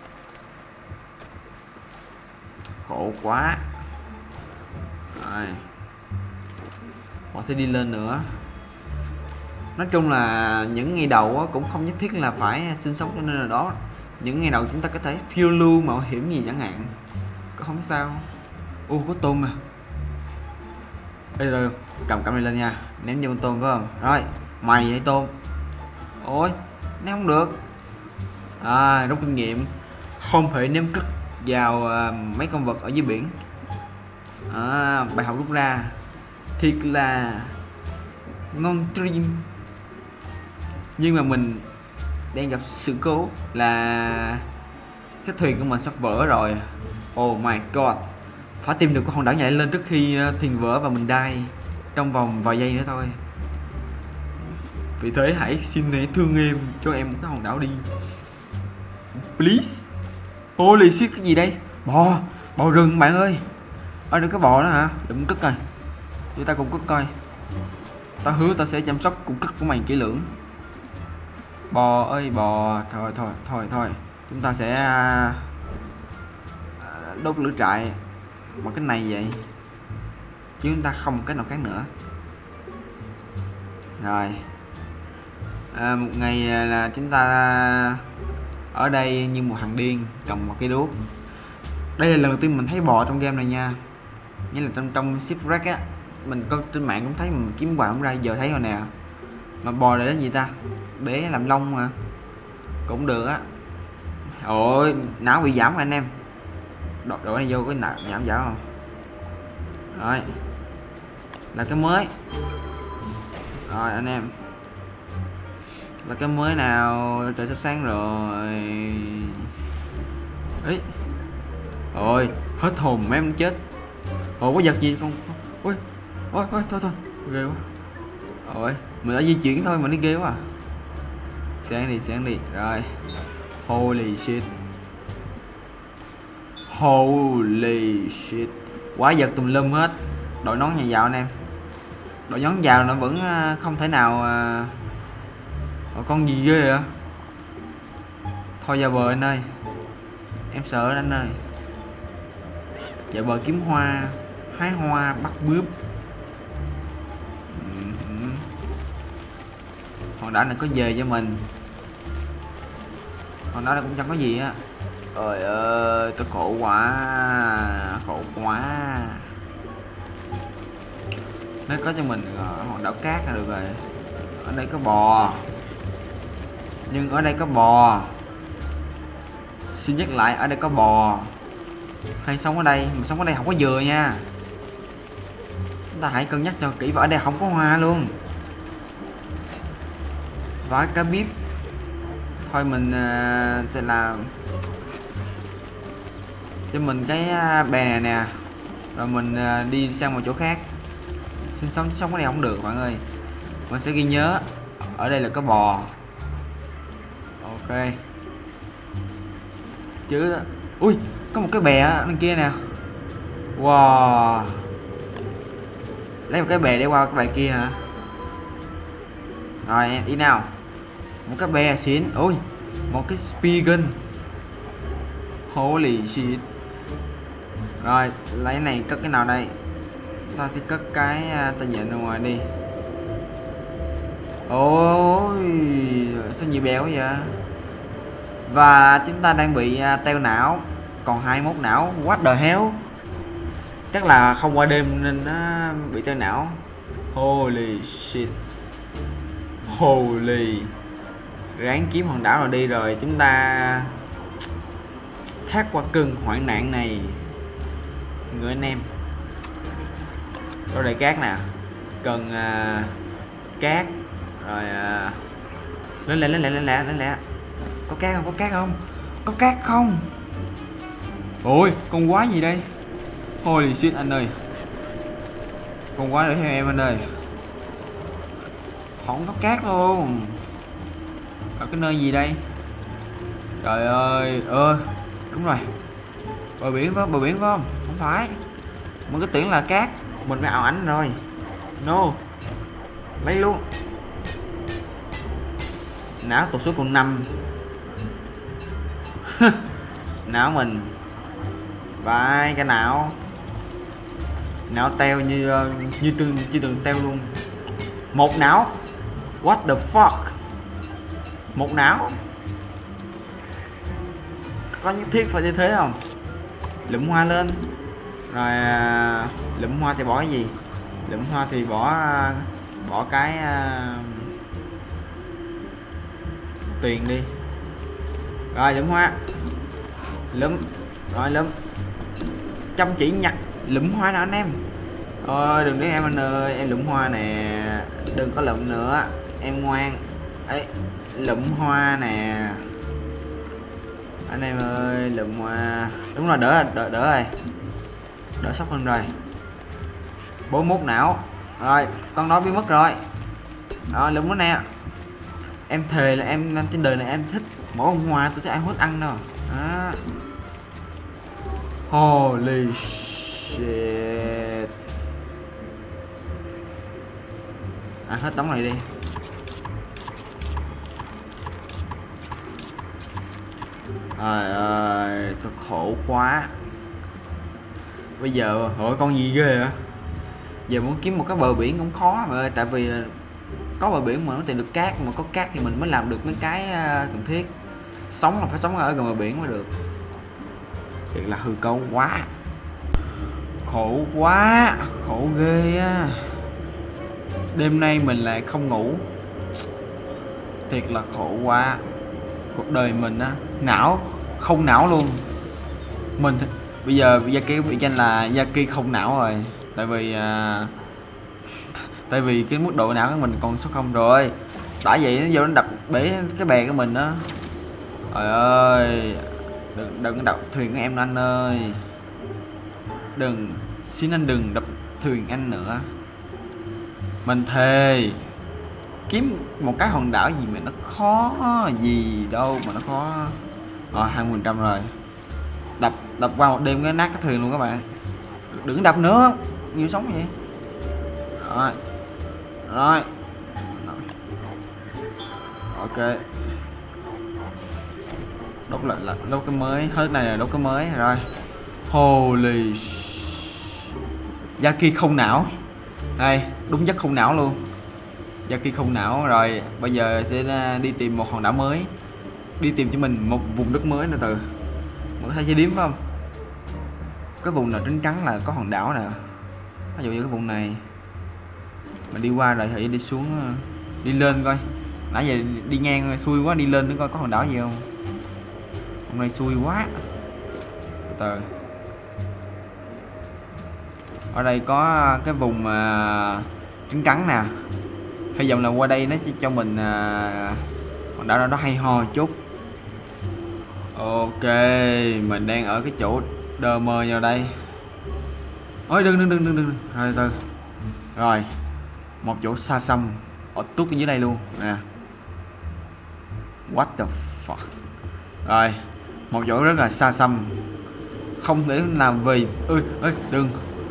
Khổ quá. Rồi. Họ sẽ đi lên nữa. Nói chung là những ngày đầu cũng không nhất thiết là phải sinh sống cho nên là đó. Những ngày đầu chúng ta có thể phiêu lưu mạo hiểm gì chẳng hạn, có không sao. Ô có tôm à. Đây rồi, cầm cầm này lên nha, ném vô con tôm phải không? Rồi, mày vậy tôm. Ôi, ném không được. À, rút kinh nghiệm. Không thể ném cất vào uh, mấy con vật ở dưới biển. À, bài học rút ra. Thiệt là ngon stream. Nhưng mà mình đang gặp sự cố là cái thuyền của mình sắp vỡ rồi. Oh my god. Phải tìm được con hòn đảo nhảy lên trước khi thuyền vỡ và mình die trong vòng vài giây nữa thôi. Vì thế hãy xin hãy thương em, cho em một cái hòn đảo đi, please. Holy shit, cái gì đây? Bò, bò rừng bạn ơi. Ở đây cái bò đó hả? Đừng cất coi. Chúng ta cùng cất coi. Tao hứa tao sẽ chăm sóc cục cất của mày kỹ lưỡng. Bò ơi bò, thôi thôi thôi thôi. Chúng ta sẽ đốt lửa trại bằng cái này vậy, chứ chúng ta không cái nào khác nữa. Rồi à, một ngày là chúng ta ở đây như một thằng điên cầm một cái đuốc. Đây là lần đầu tiên mình thấy bò trong game này nha. Nghĩa là trong trong shipwreck á, mình có trên mạng cũng thấy mình kiếm quà không ra, giờ thấy rồi nè. Mà bò để gì ta? Để làm lông mà cũng được á. Ôi não bị giảm rồi anh em. Đổ, đổ này vô cái não giảm giảm không? Rồi là cái mới. Rồi anh em, là cái mới nào? Trời sắp sáng rồi. Ấy ôi hết hồn mấy em chết. Ồ có vật gì không? Ôi ôi ôi thôi thôi ghê quá. Ôi mình đã di chuyển thôi mà nó ghê quá à. Sáng đi sáng đi. Rồi holy shit. Holy shit. Quá vật tùm lum hết. Đội nón nhà giàu anh em. Đội nón vào nó vẫn không thể nào. Ồ, con gì ghê vậy? Thôi vào bờ anh ơi, em sợ anh ơi. Vào bờ kiếm hoa, hái hoa, bắt bướm. Hòn đảo này có về cho mình. Hòn đảo này cũng chẳng có gì á. Trời ơi, tôi khổ quá, khổ quá. Nếu có cho mình hòn đảo cát là được rồi. Ở đây có bò, nhưng ở đây có bò. Xin nhắc lại, ở đây có bò. Hay sống ở đây, mình sống ở đây không có dừa nha. Chúng ta hãy cân nhắc cho kỹ, và ở đây không có hoa luôn. Và cá bíp. Thôi mình uh, sẽ làm cho mình cái bè này nè, rồi mình uh, đi sang một chỗ khác. Sinh sống sống ở đây không được bạn ơi. Mình sẽ ghi nhớ ở đây là có bò. Ok. Chứ ui, có một cái bè ở bên kia nè. Wow. Lấy một cái bè để qua cái bè kia hả? Rồi đi nào. Một cái bè xịn. Ui, một cái spear gun. Holy shit. Rồi lấy cái này cất cái nào đây? Ta thì cất cái ta nhận ra ngoài đi. Ôi, sao nhiều bè quá vậy? Và chúng ta đang bị teo não. Còn hai mươi mốt não. What the hell? Chắc là không qua đêm nên nó bị teo não. Holy shit. Holy. Ráng kiếm hòn đảo rồi đi, rồi chúng ta thoát qua cơn hoạn nạn này người anh em. Đâu đây cát nè, cần uh, cát rồi uh, lên lẹ lên lẹ lên lẹ lên lẹ. Có cát không? Có cát không? Có cát không? Ôi, con quái gì đây? Holy shit anh ơi. Con quái đuổi theo em anh ơi. Không có cát luôn. Ở cái nơi gì đây? Trời ơi, ơ, đúng rồi. Bờ biển phải không? Bờ biển phải không? Không phải. Mình cứ tưởng là cát, mình phải ảo ảnh rồi. No. Lấy luôn. Não tụt xuống còn năm. Não mình. Vai cái não. Não teo như như từng chưa từng teo luôn. Một não. What the fuck? Một não. Có nhất thiết phải như thế không? Lụm hoa lên. Rồi à, lụm hoa thì bỏ cái gì? Lụm hoa thì bỏ bỏ cái à, tiền đi. Rồi lụm hoa. Lụm. Rồi lụm. Chăm chỉ nhặt lụm hoa nào anh em. Ôi đừng để em anh ơi, em lụm hoa nè. Đừng có lụm nữa, em ngoan. Ấy, lụm hoa nè. Anh em ơi, lụm hoa. Đúng rồi, đỡ đỡ đỡ rồi. Đỡ sốc hơn rồi. bốn mươi mốt não. Rồi, con đó biến mất rồi. Rồi, lụm nó nè. Em thề là em trên đời này em thích mỗi bông hoa, tôi thấy ai hút ăn đâu. Đó. Holy shit. À, hết tống này đi. Trời ơi, tôi khổ quá. Bây giờ, hỏi con gì ghê hả? Giờ muốn kiếm một cái bờ biển cũng khó mà ơi. Tại vì có bờ biển mà nó tìm được cát. Mà có cát thì mình mới làm được mấy cái cần thiết. Sống là phải sống ở gần bờ biển mới được. Thiệt là hư cấu quá. Khổ quá. Khổ ghê á. Đêm nay mình lại không ngủ. Thiệt là khổ quá. Cuộc đời mình á, não không não luôn. Mình bây giờ Gia Kỳ bị danh là Gia Kỳ không não rồi. Tại vì à, tại vì cái mức độ não của mình còn số không rồi. Đã vậy nó vô nó đập bể cái bè của mình đó. Trời ơi, đừng đừng đập thuyền của em nữa anh ơi. Đừng, xin anh đừng đập thuyền anh nữa. Mình thề kiếm một cái hòn đảo gì mà nó khó gì đâu mà nó khó. Rồi hai mươi phần trăm rồi. Đập đập qua một đêm cái nát cái thuyền luôn các bạn. Đừng đập nữa, nhiều sống vậy. Rồi. Rồi. Ok. Đốt lại là đốt cái mới, hết này là đốt cái mới rồi. Holy Jackie không não. Đây, đúng chất không não luôn. Jackie không não rồi, bây giờ sẽ đi tìm một hòn đảo mới. Đi tìm cho mình một vùng đất mới nữa từ. Mọi người thấy chơi điếm phải không? Cái vùng nào trắng trắng là có hòn đảo nè. Ví dụ như cái vùng này mình đi qua rồi thì đi xuống, đi lên coi. Nãy giờ đi ngang xui quá, đi lên nữa coi có hòn đảo gì không. Hôm nay xui quá. Từ từ. Ở đây có cái vùng uh, trắng trắng nè. Hy vọng là qua đây nó sẽ cho mình uh, hòn đảo đó hay ho chút. Ok, mình đang ở cái chỗ đờ mờ vào đây. Ôi đừng đừng đừng đừng đừng. Rồi từ. Rồi. Một chỗ xa xăm ở tút dưới đây luôn nè. What the fuck. Rồi, một chỗ rất là xa xăm. Không thể làm vì ơi ơi đừng.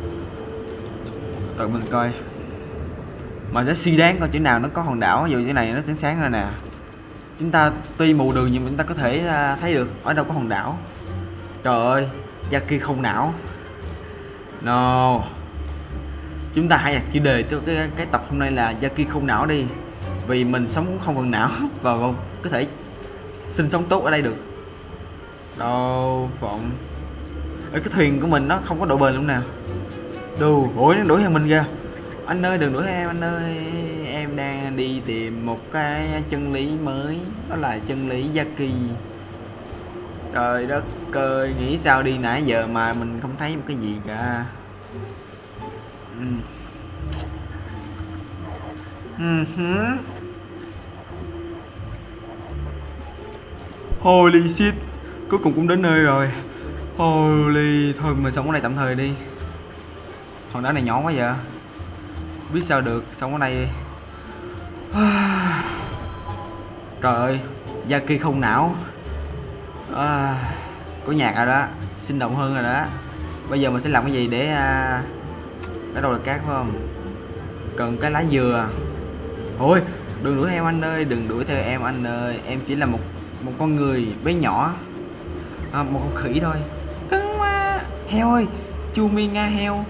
Tự mình coi. Mà sẽ suy đoán coi chỗ nào nó có hòn đảo, dù chỗ này nó sáng sáng rồi nè. Chúng ta tuy mù đường nhưng chúng ta có thể thấy được ở đâu có hòn đảo. Trời ơi, Jackie không não. No. Chúng ta hãy đặt chủ đề cho cái cái tập hôm nay là Jackie không não đi. Vì mình sống không cần não và không có thể sinh sống tốt ở đây được. Đâu phộng. Ở cái thuyền của mình nó không có độ bền luôn nào. Đù, ủa nó đuổi theo mình kìa. Anh ơi đừng đuổi em anh ơi. Em đang đi tìm một cái chân lý mới. Đó là chân lý Jackie. Trời đất ơi, nghĩ sao đi nãy giờ mà mình không thấy một cái gì cả. Ừ. Uh-huh. Holy shit. Cuối cùng cũng đến nơi rồi. Holy. Thôi mình sống ở đây tạm thời đi. Hòn đá này nhỏ quá vậy. Biết sao được, sống ở đây đi. Trời ơi, Jackie không não. À, có nhạc rồi đó, sinh động hơn rồi đó. Bây giờ mình sẽ làm cái gì để à... ở đâu là cát phải không? Cần cái lá dừa. Ôi, đừng đuổi theo anh ơi, đừng đuổi theo em anh ơi. Em chỉ là một một con người bé nhỏ, à, một con khỉ thôi. Heo ơi, chu mi nga heo.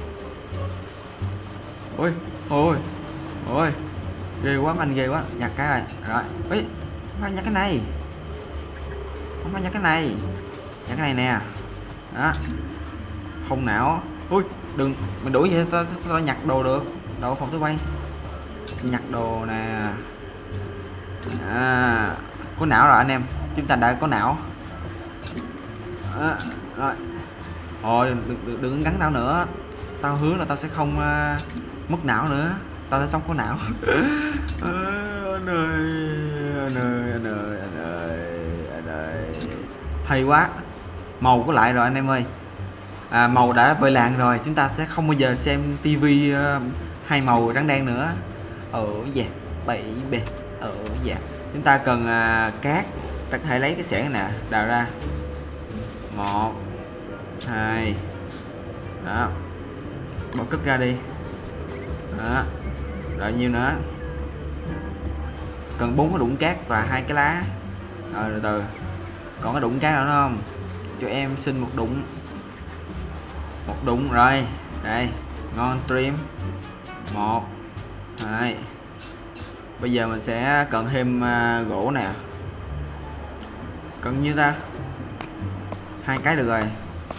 Ôi, ôi, ôi, ghê quá anh, ghê quá. Nhặt cái rồi, rồi. Ê, phải nhặt cái này. Không phải nhặt cái này. Nhặt cái này nè. Đó. Không não. Ui, đừng, mình đuổi vậy tao sao nhặt đồ được. Đâu không tới quay. Nhặt đồ nè. À, có não rồi anh em. Chúng ta đã có não. À, rồi. Ôi, đừng, đừng, đừng gắn não nữa. Tao hứa là tao sẽ không uh, mất não nữa. Tao sẽ sống có não. À, anh ơi, anh ơi, anh ơi, anh ơi, anh ơi. Hay quá. Màu có lại rồi anh em ơi. À, màu đã vơi làng rồi. Chúng ta sẽ không bao giờ xem tivi uh, hai màu trắng đen nữa. Ở dạ, bảy bề. Ở dạ. Chúng ta cần uh, cát. Ta có thể lấy cái xẻng nè, đào ra. Một, hai. Đó. Bỏ cất ra đi. Đó. Rồi nhiêu nữa? Cần bốn cái đũng cát và hai cái lá. Rồi từ từ. Còn cái đũng cát nữa không? Cho em xin một đũng. Một đũng rồi. Đây, ngon stream. Một, hai. Bây giờ mình sẽ cần thêm uh, gỗ nè. Cần nhiêu ta? Hai cái được rồi.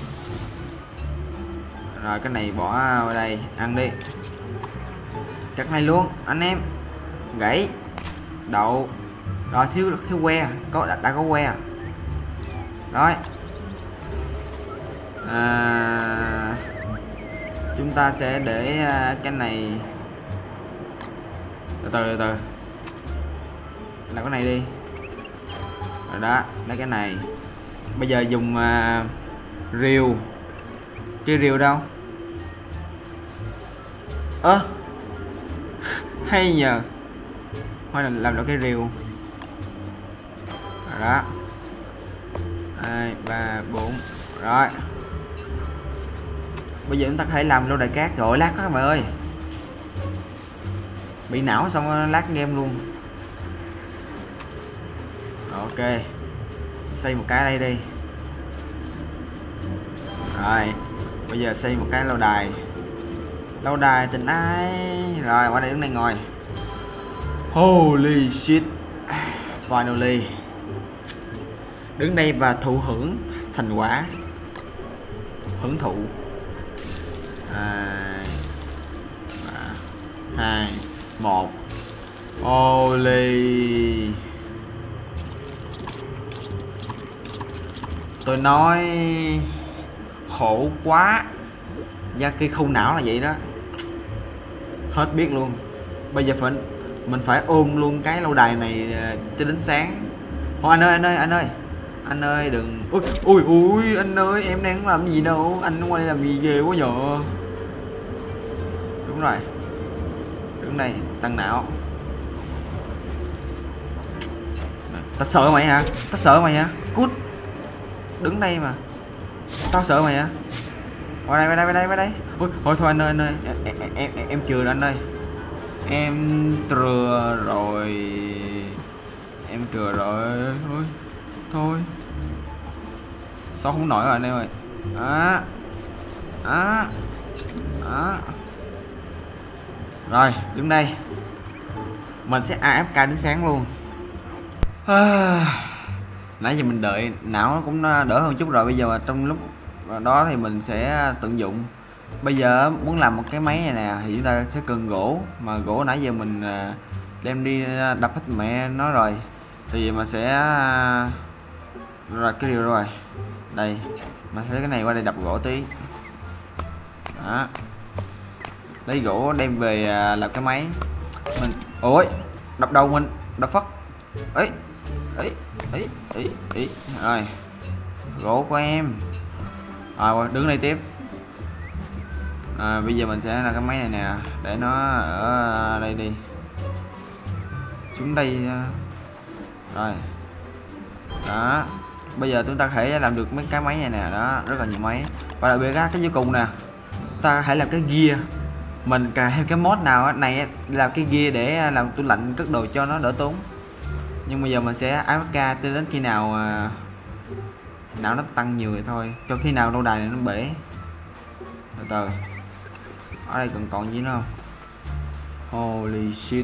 Rồi cái này bỏ vào đây ăn đi. Chắc này luôn anh em. Gãy. Đậu. Rồi thiếu thiếu que, có đã, đã có que. Rồi. À, chúng ta sẽ để cái này từ từ từ từ. Làm cái này đi. Rồi đó, lấy cái này. Bây giờ dùng uh, rìu. Cái rìu đâu? Ơ à, hay nhờ. Thôi là làm được cái rìu. Rồi đó. Hai, ba, bốn. Rồi. Bây giờ chúng ta có thể làm lô đại cát. Rồi lát đó các bạn ơi. Bị não xong lát game luôn. Ok. xây một cái đây đi. Rồi bây giờ xây một cái lâu đài. Lâu đài tình ái. Rồi qua đây đứng đây ngồi. Holy shit, finally đứng đây và thụ hưởng thành quả, hưởng thụ. À, hai một. Holy, tôi nói khổ quá. Gia kỳ không não là vậy đó, hết biết luôn. Bây giờ phải mình phải ôm luôn cái lâu đài này cho đến sáng. Thôi anh ơi anh ơi anh ơi anh ơi đừng. Ui ui ui anh ơi, em đang làm gì đâu, anh qua đây làm gì ghê quá giờ. Đúng rồi, đứng đây tăng não. Tao sợ mày hả? Tao sợ mày hả? Cút, đứng đây mà. Tao sợ mày hả? Qua đây, qua đây, qua đây, qua đây. Ui, thôi thôi anh ơi, anh ơi, em em em, em chừa rồi anh ơi. Em trừa rồi. Em trừa rồi. Thôi. Thôi. Sao không nổi rồi anh em ơi. Á. Á. Á. Rồi, đứng đây. Mình sẽ a ép ca đến sáng luôn. À, nãy giờ mình đợi não nó cũng đỡ hơn chút rồi. Bây giờ mà trong lúc đó thì mình sẽ tận dụng. Bây giờ muốn làm một cái máy này nè thì chúng ta sẽ cần gỗ. Mà gỗ nãy giờ mình đem đi đập hết mẹ nó rồi. Thì mình sẽ rồi cái điều rồi. Đây, mình sẽ cái này qua đây đập gỗ tí. Đó. Lấy gỗ đem về làm cái máy. Mình ôi, đập đầu mình, đập phất. Ấy, ấy, ấy, ấy, ấy. Rồi. Gỗ của em. Rồi đứng đây tiếp. À, bây giờ mình sẽ là cái máy này nè, để nó ở đây đi, xuống đây. Rồi đó, bây giờ chúng ta có thể làm được mấy cái máy này nè, đó rất là nhiều máy. Và đặc biệt cái dưới cùng nè, ta có thể làm cái gear. Mình cài thêm cái mod nào này là cái gear để làm tủ lạnh cất đồ cho nó đỡ tốn. Nhưng bây giờ mình sẽ a ép ca tới đến khi nào não nó tăng nhiều thì thôi, cho khi nào lâu đài này nó bể. Từ từ, ở đây còn còn gì nữa không? Holy shit.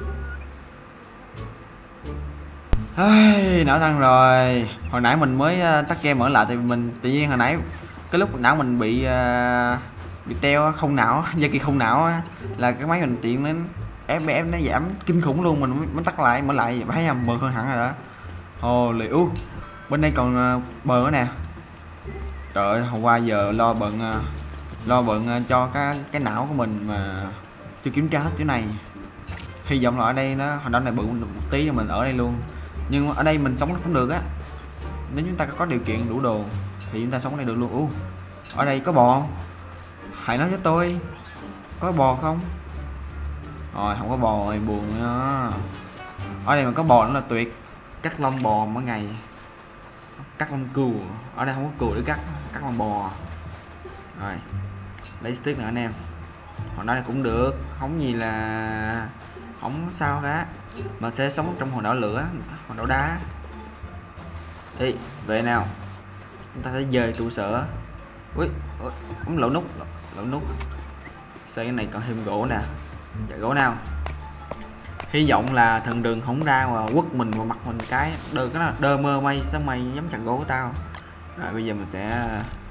Hey, não tăng rồi. Hồi nãy mình mới uh, tắt game mở lại thì mình tự nhiên hồi nãy cái lúc não mình bị uh, bị teo không não, Gia Kỳ không não là cái máy mình tiện đến ép pê ét nó giảm kinh khủng luôn. Mình mới, mới tắt lại mở lại thấy mượt hơn hẳn rồi đó. Holy u, bên đây còn uh, bờ nữa nè. Trời ơi, hôm qua giờ lo bận uh, lo bận uh, cho cái cái não của mình mà chưa kiểm tra hết chỗ này. Hy vọng là ở đây nó hồi đó này bự được một tí cho mình ở đây luôn. Nhưng ở đây mình sống cũng được á, nếu chúng ta có điều kiện đủ đồ thì chúng ta sống ở đây được luôn. Ủa, ở đây có bò không? Hãy nói cho tôi, có bò không? Rồi không có bò rồi, buồn đó. Ở đây mà có bò nữa là tuyệt. Cắt lông bò mỗi ngày, cắt lông cừu. Ở đây không có cừu để cắt, cắt lông bò. Rồi lấy stick nữa anh em. Hồi đó này cũng được, không gì là không sao cả. Mình sẽ sống trong hòn đảo lửa, hòn đảo đá. Đi về nào, chúng ta sẽ dời trụ sở. Ui, cũng lỗ nút, lỗ nút. Xây cái này còn thêm gỗ nè, chạy gỗ nào. Hy vọng là thần đường không ra mà quất mình vào mặt mình cái đơ cái đó, đơ mơ mây sao mày dám chặt gỗ của tao. Rồi bây giờ mình sẽ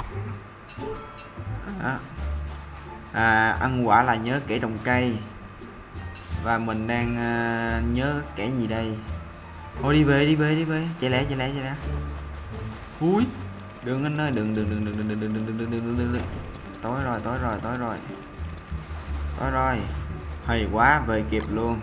đó. À, ăn quả là nhớ kẻ trồng cây. Và mình đang uh, nhớ kẻ gì đây. Thôi đi về đi về đi về, chạy lẹ chạy lẹ chạy lẹ. Ui, đừng anh ơi, đừng đừng đừng đừng đừng đừng đừng đừng đừng đừng đừng đừng. Tối rồi tối rồi tối rồi tối rồi. Hay quá, về kịp luôn.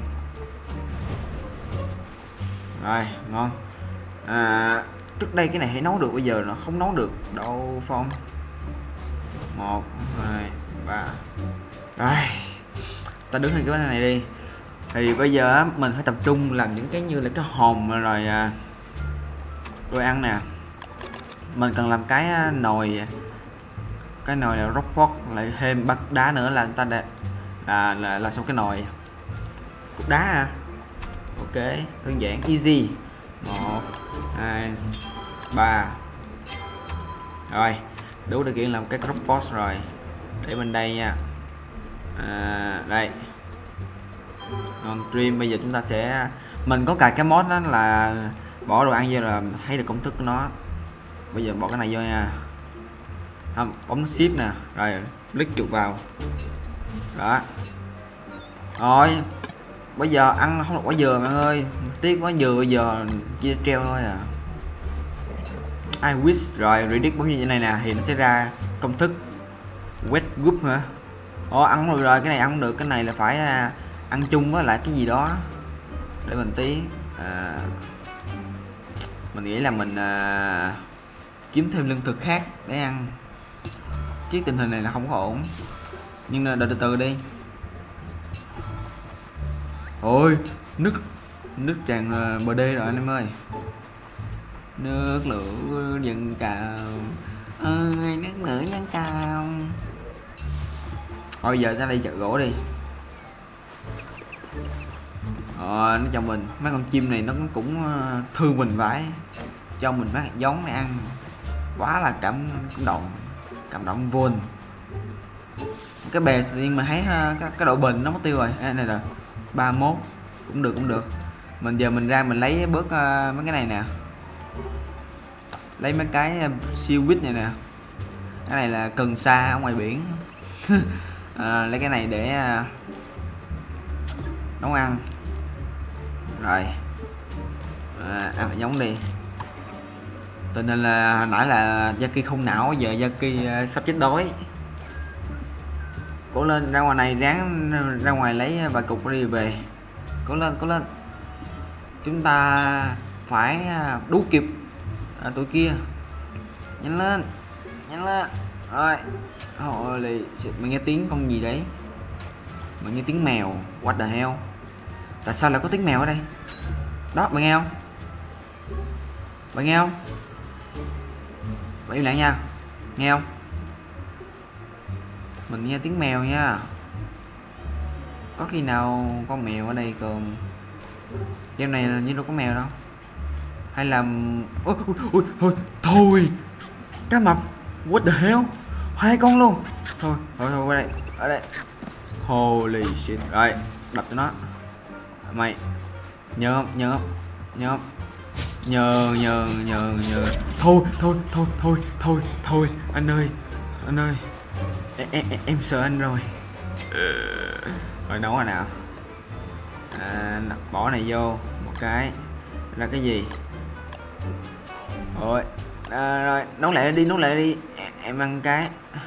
Rồi ngon. À, trước đây cái này hãy nấu được, bây giờ nó không nấu được đâu Phong. Một hai ba. Rồi ta đứng喺cái này đi. Thì bây giờ mình phải tập trung làm những cái như là cái hòm rồi rồi ăn nè. Mình cần làm cái nồi, cái nồi là rock pot, lại thêm bắt đá nữa là người ta đã, là là là xong cái nồi cục đá à. Ok, đơn giản easy. Một hai ba. Rồi đủ điều kiện làm cái crop post rồi, để bên đây nha. À, đây on stream bây giờ chúng ta sẽ, mình có cài cái mod đó là bỏ đồ ăn vô là thấy được công thức của nó. Bây giờ bỏ cái này vô nha, không, bấm shift nè, rồi click chuột vào đó. Rồi bây giờ ăn không được quả dừa bạn ơi, tiếc quá, dừa bây giờ chỉ treo thôi à. I wish. Rồi Reddit bấm như thế này nè thì nó sẽ ra công thức wet group hả. Ồ, ăn rồi, rồi cái này ăn không được, cái này là phải à, ăn chung với lại cái gì đó. Để mình tí à, mình nghĩ là mình à, kiếm thêm lương thực khác để ăn, chứ tình hình này là không có ổn. Nhưng đợi từ từ đi. Ôi nước nước tràn bờ đê rồi anh em ơi, nước lửa dâng cao ơi, nước lửa dâng cao. Thôi giờ ra đây chợ gỗ đi. Ờ, nó cho mình mấy con chim này nó cũng thương mình vãi, cho mình mấy hạt giống này ăn, quá là cảm động, cảm động vôn. Cái bè nhưng mà thấy cái, cái độ bền nó mất tiêu rồi. À, này là ba mốt cũng được, cũng được. Mình giờ mình ra mình lấy bớt uh, mấy cái này nè, lấy mấy cái uh, siêu quýt này nè, cái này là cần sa ở ngoài biển. À, lấy cái này để uh, nấu ăn. Rồi à, ăn giống đi. Tình hình là hồi nãy là Jackie không não, giờ Jackie uh, sắp chết đói. Cố lên, ra ngoài này, ráng ra ngoài lấy vài cục đi về. Cố lên, cố lên. Chúng ta phải đú kịp à, tụi kia. Nhanh lên, nhanh lên. Rồi. Holy shit, mình nghe tiếng con gì đấy. Mình nghe tiếng mèo. What the hell? Tại sao lại có tiếng mèo ở đây? Đó, bạn nghe không? Bạn nghe không? Bạn im lặng nha. Nghe không? Mình nghe tiếng mèo nha. Có khi nào con mèo ở đây còn game này là như đâu có mèo đâu, hay là ôi, ôi, ôi, thôi cá mập, what the hell, hai con luôn. Thôi thôi thôi, ở đây, ở đây. Holy shit. Rồi đập cho nó. Mày nhớ không, nhớ không, nhớ không, nhờ nhờ nhờ nhờ thôi thôi thôi thôi thôi thôi anh ơi, anh ơi, em, em, em sợ anh rồi. Rồi nấu rồi nào. À, bỏ này vô một cái ra cái gì rồi. À, rồi nấu lại đi, nấu lại đi, em ăn cái.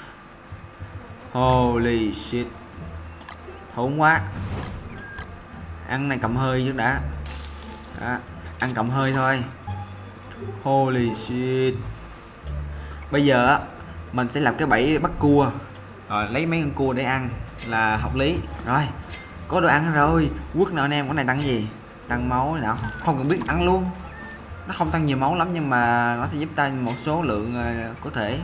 Holy shit, thốn quá. Ăn này cầm hơi trước đã. Đó, ăn cầm hơi thôi. Holy shit. Bây giờ mình sẽ làm cái bẫy bắt cua, rồi lấy mấy con cua để ăn là hợp lý. Rồi có đồ ăn rồi. Quốc nào anh em, cái này tăng gì, tăng máu nào, không cần biết, ăn luôn. Nó không tăng nhiều máu lắm nhưng mà nó sẽ giúp ta một số lượng uh, có thể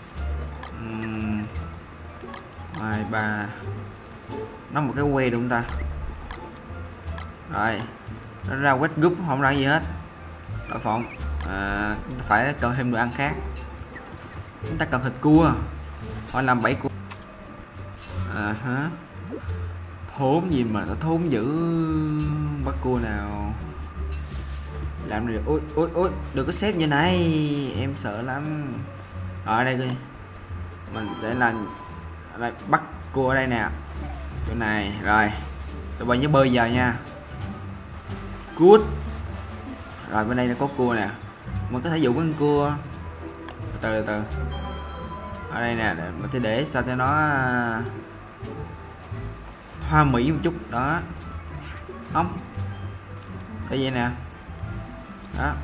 hai um, ba. Nó một cái que đúng ta. Rồi nó ra quét group không ra gì hết. Đậu phộng à, phải cần thêm đồ ăn khác. Chúng ta cần thịt cua, phải làm bảy cua. À hả, thốn gì mà nó thốn dữ. Bắt cua nào làm được. Ôi ôi ôi, đừng có xếp như này, em sợ lắm. Ở đây coi, mình sẽ là đây, bắt cua ở đây nè, chỗ này. Rồi tụi bạn nhớ bơi vào nha. Good. Rồi bên đây là có cua nè, mình có thể dụ con cua từ từ từ ở đây nè, để mình sẽ để sao cho nó hoa mỹ một chút đó. Không cái gì nè đó.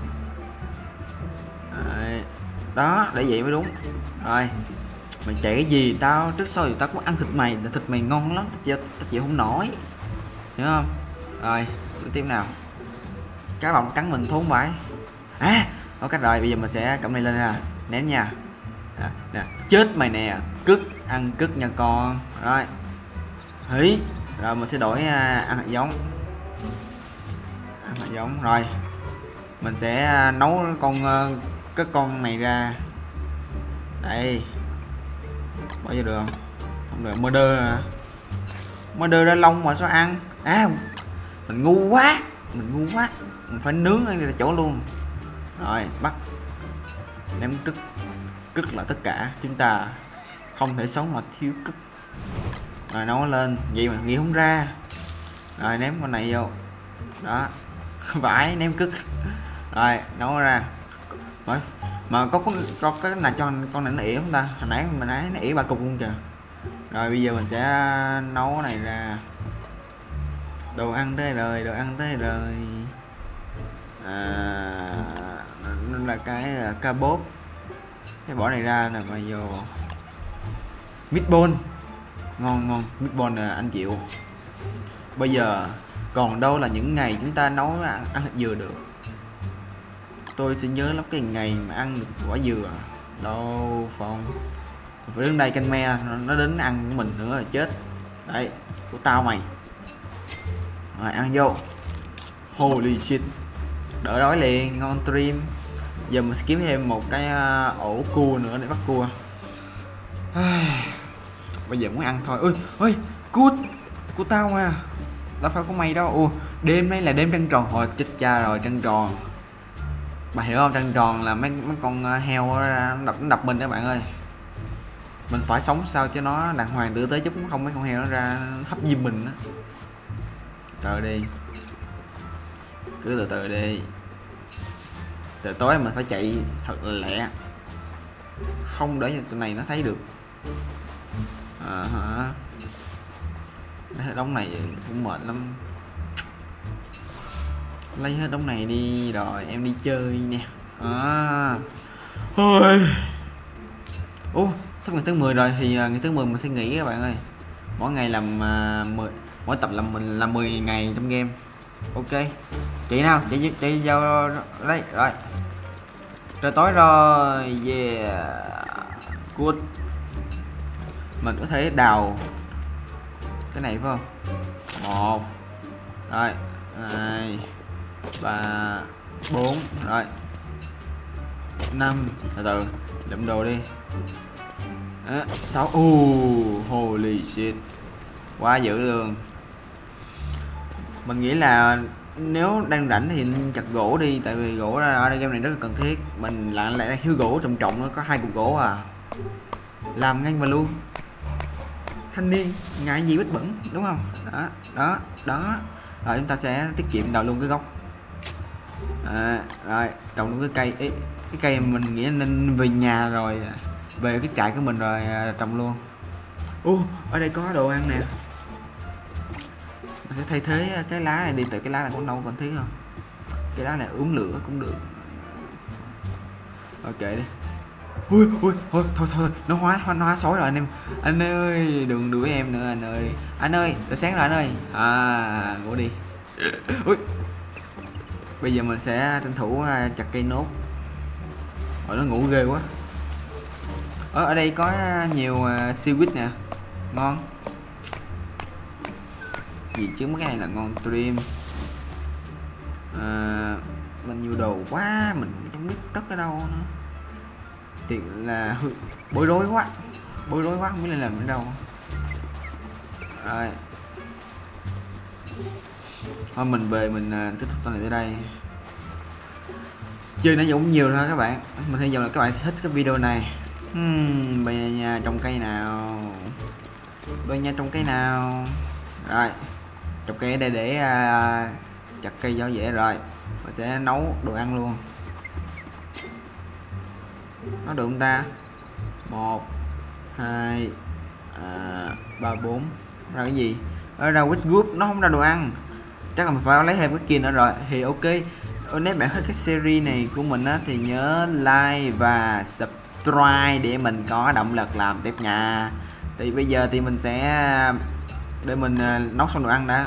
Đấy. Đó để vậy mới đúng. Rồi mình chạy cái gì, tao trước sau thì tao cũng ăn thịt mày, thịt mày ngon lắm, tao chịu không nổi, hiểu không? Rồi tiếp nào. Cá bọng cắn mình thốn vãi. À có cách rồi, bây giờ mình sẽ cầm này lên nè, ném nha. À, nè. Chết mày nè, cứt, ăn cứt nha con. Rồi hí, rồi mình sẽ đổi uh, ăn hạt giống, ăn hạt giống. Rồi mình sẽ uh, nấu con uh, cái con này ra đây, bỏ vô được không? Không được. Murder à? Murder ra lông mà sao ăn? À mình ngu quá, mình ngu quá, mình phải nướng ở đây chỗ luôn. Rồi bắt ném cất, cất là tất cả, chúng ta không thể sống mà thiếu cất. Rồi nấu lên, vậy mà nghĩ không ra. Rồi ném con này vô, đó vải ném cất. Rồi nấu ra. Rồi mà có có có cái nào cho con này nó ỉa không ta? Hồi nãy mình nãy nó ỉa ba cục luôn kìa. Rồi bây giờ mình sẽ nấu cái này ra. Đồ ăn tới rồi, đồ ăn tới rồi. À, nó là cái ca bốp. Cái bỏ này ra là mà vô meatball. Ngon ngon, meatball là anh chịu. Bây giờ còn đâu là những ngày chúng ta nấu ăn, ăn thịt dừa được. Tôi sẽ nhớ lắm cái ngày mà ăn được quả dừa. Đâu Phong, phải đứng đây canh me nó đến ăn của mình nữa là chết. Đây của tao mày. Rồi ăn vô. Holy shit, đỡ đói liền, ngon trim. Giờ mình sẽ kiếm thêm một cái ổ cua nữa để bắt cua. Bây giờ muốn ăn thôi. Ui ui, cút của tao mà, đâu phải của mày đâu. Ủa, đêm nay là đêm trăng tròn. Hồi chết cha rồi, trăng tròn. Bà hiểu không? Trăng tròn là mấy mấy con heo nó đập nó đập mình các bạn ơi. Mình phải sống sao cho nó đàng hoàng tử tế chứ không mấy con heo nó ra hấp diêm mình á. Từ đi, cứ từ từ đi. Từ tối mình phải chạy thật là lẹ, không để cho tụi này nó thấy được. À hả. Lấy đống này cũng mệt lắm. Lấy hết đống này đi rồi em đi chơi nè. À thôi. Ủa sắp ngày thứ mười rồi thì ngày thứ mười mình sẽ nghỉ các bạn ơi. Mỗi ngày làm uh, mười, mỗi tập làm mình làm mười ngày trong game. Ok chị nào chị chị vào đây rồi. Trời tối rồi. Yeah good. Mình có thể đào cái này phải không? Một rồi, hai ba bốn rồi, năm. Từ từ lượm đồ đi. Sáu. Uh, holy shit, quá dữ luôn. Mình nghĩ là nếu đang rảnh thì chặt gỗ đi, tại vì gỗ ở đây game này rất là cần thiết. Mình lại lại thiếu gỗ trồng trọng, nó có hai cục gỗ à, làm ngay mà luôn. Thanh niên ngại gì vết bẩn đúng không? Đó đó đó. Rồi chúng ta sẽ tiết kiệm đào luôn cái gốc. À, rồi trồng luôn cái cây. Ý, cái cây mình nghĩ nên về nhà rồi, về cái trại của mình rồi trồng luôn. Ô, ở đây có đồ ăn nè. Mình sẽ thay thế cái lá này đi, từ cái lá này cũng đâu cần thiết không. Cái lá này uống lửa cũng được. Ok đi. Ui ui thôi thôi thôi, nó hóa nó hóa sói rồi anh em. Anh ơi đừng đuổi em nữa anh ơi. Anh ơi đã sáng rồi anh ơi. À ngủ đi. Ui, bây giờ mình sẽ tranh thủ chặt cây nốt. Rồi nó ngủ ghê quá. Ở ở đây có nhiều uh, seaweed nè, ngon. Gì chứ mấy cái này là ngon stream. À, mình nhiều đồ quá, mình không biết cất ở đâu nữa. Thì là bối rối quá, bối rối quá không biết lên làm ở đâu. Rồi thôi mình về mình uh, kết thúc con này tới đây. Chơi nó cũng nhiều thôi các bạn. Mình hy vọng là các bạn thích cái video này. Hmm, bây giờ nhà trồng cây nào, bây nhà trồng cây nào. Rồi trồng cây ở đây để uh, chặt cây gió dễ. Rồi mình sẽ nấu đồ ăn luôn. Nó được không ta? Một hai ba bốn. Ra cái gì? Ở ra quýt group nó không ra đồ ăn, chắc là mình phải lấy thêm cái kia nữa rồi. Thì ok, nếu bạn thích cái series này của mình á, thì nhớ like và subscribe để mình có động lực làm tiếp nha. Thì bây giờ thì mình sẽ để mình nấu xong đồ ăn đã.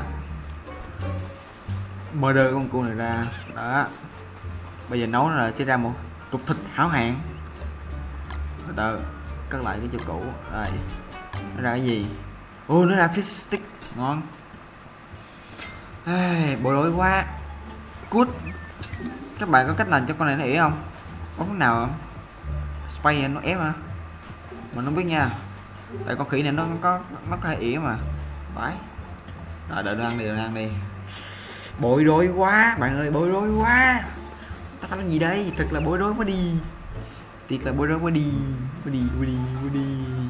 Murder con cua này ra đó. Bây giờ nấu là sẽ ra một cục thịt hảo hạng. Từ từ cất lại cái chỗ cũ. Rồi nó ra cái gì? Ô nó ra fish stick ngon. Ai, bộ rối quá. Cút. Các bạn có cách làm cho con này nó ỉa không? bóng nào spray nó ép hả? Mình không biết nha. Tại con khỉ này nó có nó có hai ỉa mà. Phải. Rồi đợi nó ăn đi, đợi nó ăn đi. Bối rối quá, bạn ơi, bối rối quá. Ta nói gì đây? Thật là bối rối quá đi. Thiệt là bối rối quá đi. Quá đi, quá đi, quá đi.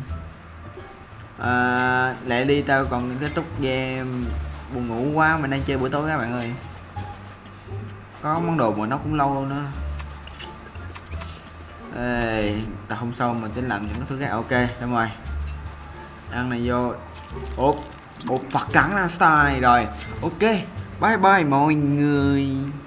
À, lại đi, tao còn kết thúc game. Buồn ngủ quá, mình đang chơi buổi tối các bạn ơi. Có món đồ mà nó cũng lâu luôn nữa. Ê, tao không xong mình sẽ làm những cái thứ khác. Ok, đúng rồi. Ăn này vô. Ốp, ốp Phật cắn ra style rồi. Ok, bye bye mọi người.